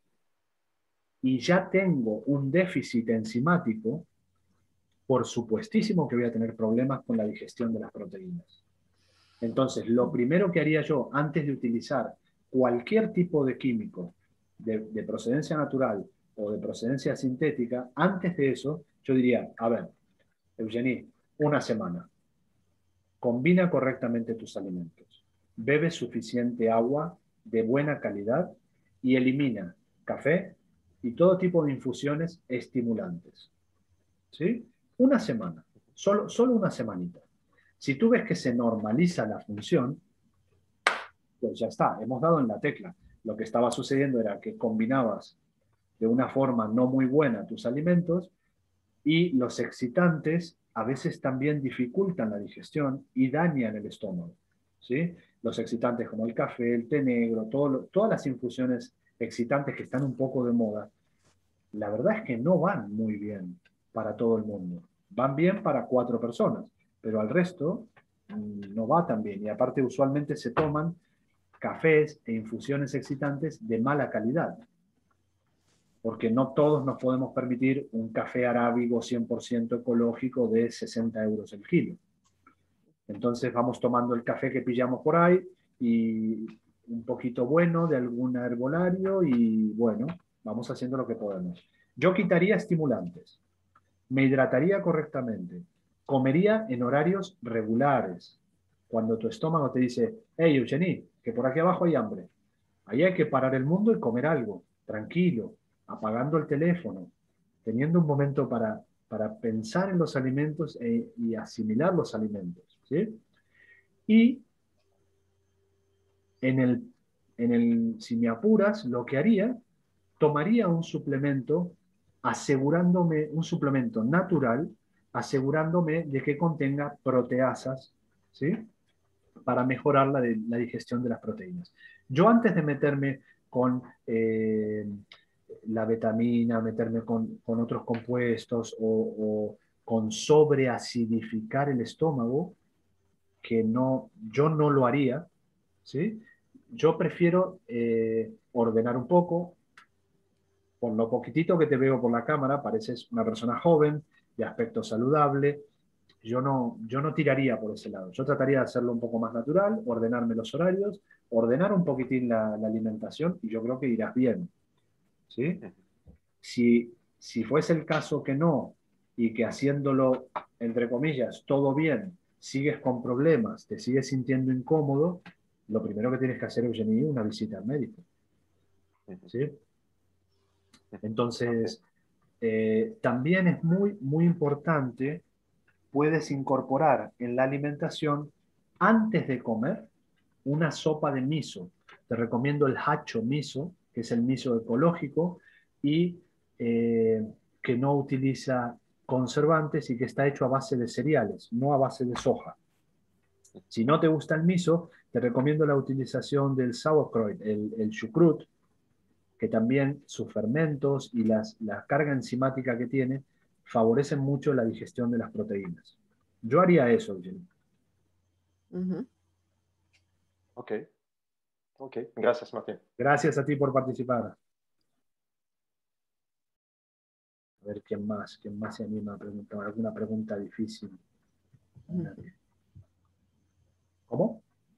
y ya tengo un déficit enzimático, por supuestísimo que voy a tener problemas con la digestión de las proteínas. Entonces, lo primero que haría yo antes de utilizar cualquier tipo de químico de, de procedencia natural o de procedencia sintética, antes de eso, yo diría, a ver, Eugenie, Una semana. Combina correctamente tus alimentos. Bebe suficiente agua de buena calidad y elimina café y todo tipo de infusiones estimulantes. ¿Sí? Una semana. Solo, solo una semanita. Si tú ves que se normaliza la función, pues ya está, hemos dado en la tecla. Lo que estaba sucediendo era que combinabas de una forma no muy buena tus alimentos y los excitantes a veces también dificultan la digestión y dañan el estómago. ¿Sí? Los excitantes como el café, el té negro, todo lo, todas las infusiones excitantes que están un poco de moda, la verdad es que no van muy bien para todo el mundo. Van bien para cuatro personas, pero al resto mmm, no va tan bien. Y aparte usualmente se toman cafés e infusiones excitantes de mala calidad, porque no todos nos podemos permitir un café arábigo cien por ciento ecológico de sesenta euros el kilo. Entonces vamos tomando el café que pillamos por ahí y un poquito bueno de algún herbolario y bueno, vamos haciendo lo que podemos. Yo quitaría estimulantes, me hidrataría correctamente, comería en horarios regulares. Cuando tu estómago te dice, hey Eugenie, que por aquí abajo hay hambre, ahí hay que parar el mundo y comer algo, tranquilo, apagando el teléfono, teniendo un momento para, para pensar en los alimentos e, y asimilar los alimentos. ¿Sí? Y en el, en el, si me apuras, lo que haría, tomaría un suplemento asegurándome, un suplemento natural, asegurándome de que contenga proteasas, ¿sí? Para mejorar la, de, la digestión de las proteínas. Yo antes de meterme con eh, la vitamina, meterme con, con otros compuestos o, o con sobreacidificar el estómago, que no, yo no lo haría, ¿sí? Yo prefiero eh, ordenar un poco. Por lo poquitito que te veo por la cámara, pareces una persona joven, de aspecto saludable. Yo no, yo no tiraría por ese lado. Yo trataría de hacerlo un poco más natural, ordenarme los horarios, ordenar un poquitín la, la alimentación y yo creo que irás bien. ¿Sí? Si, si fuese el caso que no, y que haciéndolo, entre comillas, todo bien, sigues con problemas, te sigues sintiendo incómodo, lo primero que tienes que hacer, Eugenie, es una visita al médico. ¿Sí? Entonces, eh, también es muy, muy importante, puedes incorporar en la alimentación, antes de comer, una sopa de miso. Te recomiendo el Hacho Miso, que es el miso ecológico y eh, que no utiliza conservantes y que está hecho a base de cereales, no a base de soja. Si no te gusta el miso, te recomiendo la utilización del sauerkraut, el, el chucrut, que también sus fermentos y las, la carga enzimática que tiene favorecen mucho la digestión de las proteínas. Yo haría eso, Jenny. Uh-huh. Ok, ok, gracias, Martín. Gracias a ti por participar. A ver quién más, quién más se anima a preguntar alguna pregunta difícil. Uh-huh. ¿Cómo?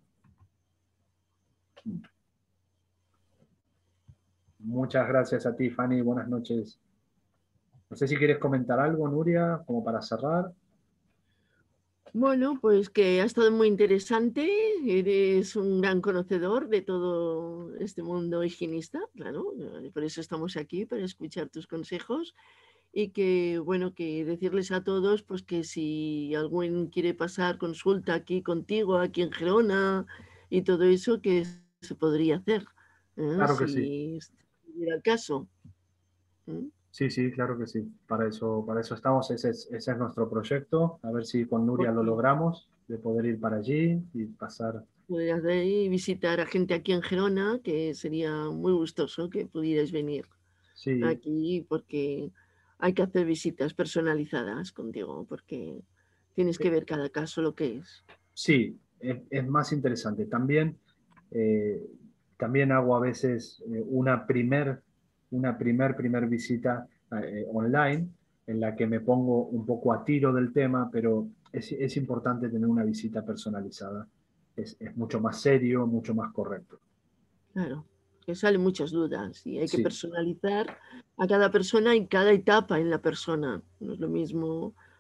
Muchas gracias a ti, Fanny. Buenas noches. No sé si quieres comentar algo, Nuria, como para cerrar. Bueno, pues que ha estado muy interesante. Eres un gran conocedor de todo este mundo higienista, claro. Por eso estamos aquí, para escuchar tus consejos. Y que, bueno, que decirles a todos, pues que si alguien quiere pasar consulta aquí contigo, aquí en Gerona, y todo eso, que se podría hacer, ¿eh? Claro que si sí. era el caso. ¿Mm? Sí, sí, claro que sí. Para eso, para eso estamos. Ese es, ese es nuestro proyecto. A ver si con Nuria Porque lo logramos, de poder ir para allí y pasar. podrías de ahí visitar a gente aquí en Gerona, que sería muy gustoso que pudierais venir Sí. aquí, porque hay que hacer visitas personalizadas contigo, porque tienes que ver cada caso lo que es. Sí, es, es más interesante. También, eh, también hago a veces eh, una primer, una primer, primer visita eh, online en la que me pongo un poco a tiro del tema, pero es, es importante tener una visita personalizada. Es, es mucho más serio, mucho más correcto. Claro, que salen muchas dudas y hay que Sí. personalizar a cada persona en cada etapa en la persona. No es lo mismo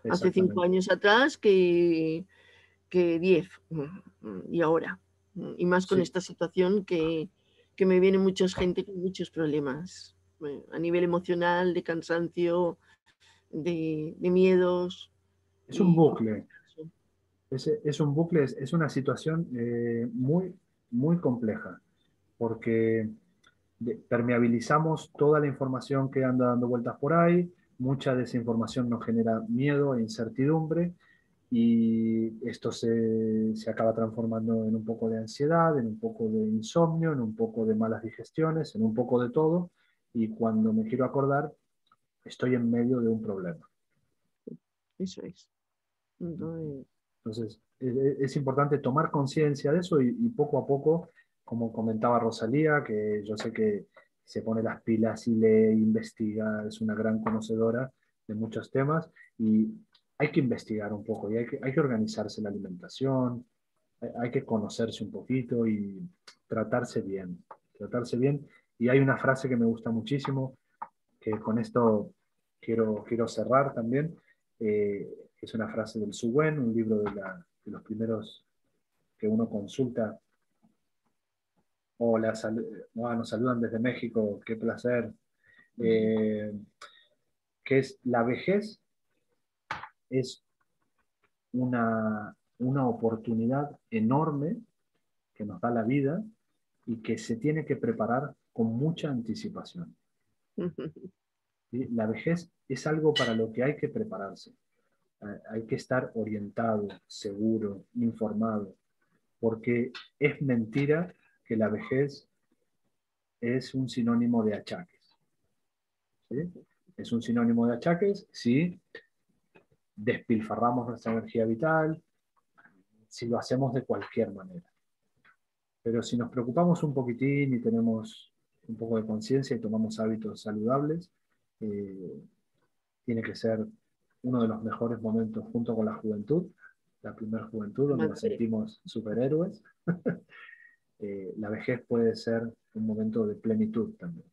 hace cinco años atrás que, que diez, y ahora. Y más con Sí. esta situación que, que me viene mucha gente con muchos problemas, bueno, a nivel emocional, de cansancio, de, de miedos. Es un y- bucle. Es, es un bucle, es, es una situación eh, muy, muy compleja, porque de- permeabilizamos toda la información que anda dando vueltas por ahí, mucha desinformación nos genera miedo e incertidumbre, y esto se, se acaba transformando en un poco de ansiedad, en un poco de insomnio, en un poco de malas digestiones, en un poco de todo, y cuando me quiero acordar, estoy en medio de un problema. Eso es. Entonces, Entonces, es, es importante tomar conciencia de eso y, y poco a poco, como comentaba Rosalía, que yo sé que se pone las pilas y lee, investiga, es una gran conocedora de muchos temas, y hay que investigar un poco y hay que, hay que organizarse la alimentación, hay, hay que conocerse un poquito y tratarse bien, tratarse bien. Y hay una frase que me gusta muchísimo, que con esto quiero, quiero cerrar también. Eh, es una frase del Su Wen, un libro de, la, de los primeros que uno consulta. Hola, sal, oh, nos saludan desde México, qué placer. Eh, que es la vejez es una, una oportunidad enorme que nos da la vida y que se tiene que preparar con mucha anticipación. ¿Sí? La vejez es algo para lo que hay que prepararse. Hay que estar orientado, seguro, informado, porque es mentira que la vejez es un sinónimo de achaques. ¿Sí? Es un sinónimo de achaques si despilfarramos nuestra energía vital, si lo hacemos de cualquier manera. Pero si nos preocupamos un poquitín y tenemos un poco de conciencia y tomamos hábitos saludables, eh, tiene que ser uno de los mejores momentos junto con la juventud, la primera juventud, donde nos sentimos superhéroes. eh, la vejez puede ser un momento de plenitud también.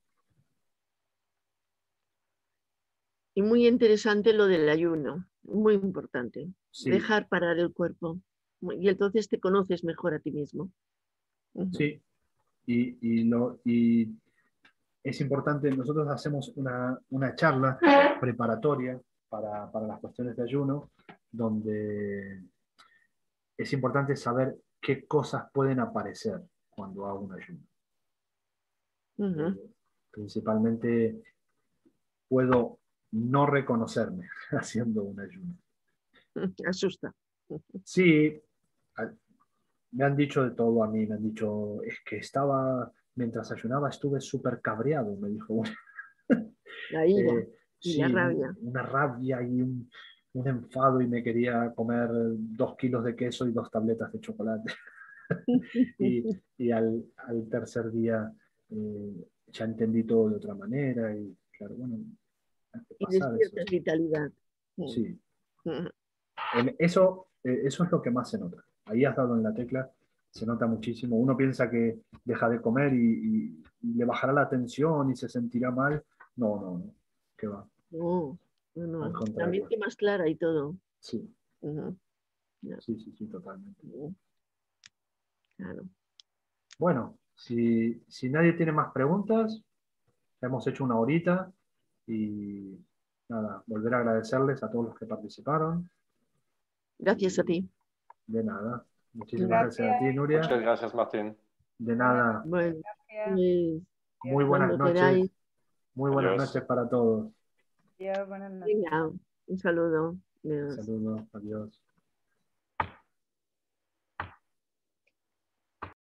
Y muy interesante lo del ayuno, muy importante. Sí. Dejar parar el cuerpo. Y entonces te conoces mejor a ti mismo. Uh-huh. Sí, y, y, lo, y es importante, nosotros hacemos una, una charla preparatoria para, para las cuestiones de ayuno, donde es importante saber qué cosas pueden aparecer cuando hago un ayuno. Uh-huh. Eh, principalmente puedo no reconocerme haciendo un ayuno. Asusta. Sí, me han dicho de todo a mí, me han dicho, es que estaba, mientras ayunaba estuve súper cabreado, me dijo uno. La ira eh, y sí, la rabia. una rabia y un, un enfado, y me quería comer dos kilos de queso y dos tabletas de chocolate. y y al, al tercer día eh, ya entendí todo de otra manera, y claro, bueno, hay que Y pasar eso. despiertas vitalidad. Sí. Uh-huh. En eso, eh, eso es lo que más se nota. Ahí has dado en la tecla, se nota muchísimo. Uno piensa que deja de comer y, y, y le bajará la tensión y se sentirá mal. No, no, no. ¿Qué va? No, no, Al no. contrario. La mente más clara y todo. Sí. Uh-huh. Yeah. Sí, sí, sí, totalmente. Uh-huh. Claro. Bueno, si, si nadie tiene más preguntas, hemos hecho una horita y nada, volver a agradecerles a todos los que participaron. Gracias a ti. De nada. Muchísimas gracias, Gracias. a ti, Nuria. Muchas gracias, Martín. De nada. Bueno, Gracias. pues, Muy buenas cuando noches. queráis. Muy buenas Adiós. noches para todos. Adiós, buenas noches. Venga, un saludo. Un Adiós. saludo. Adiós.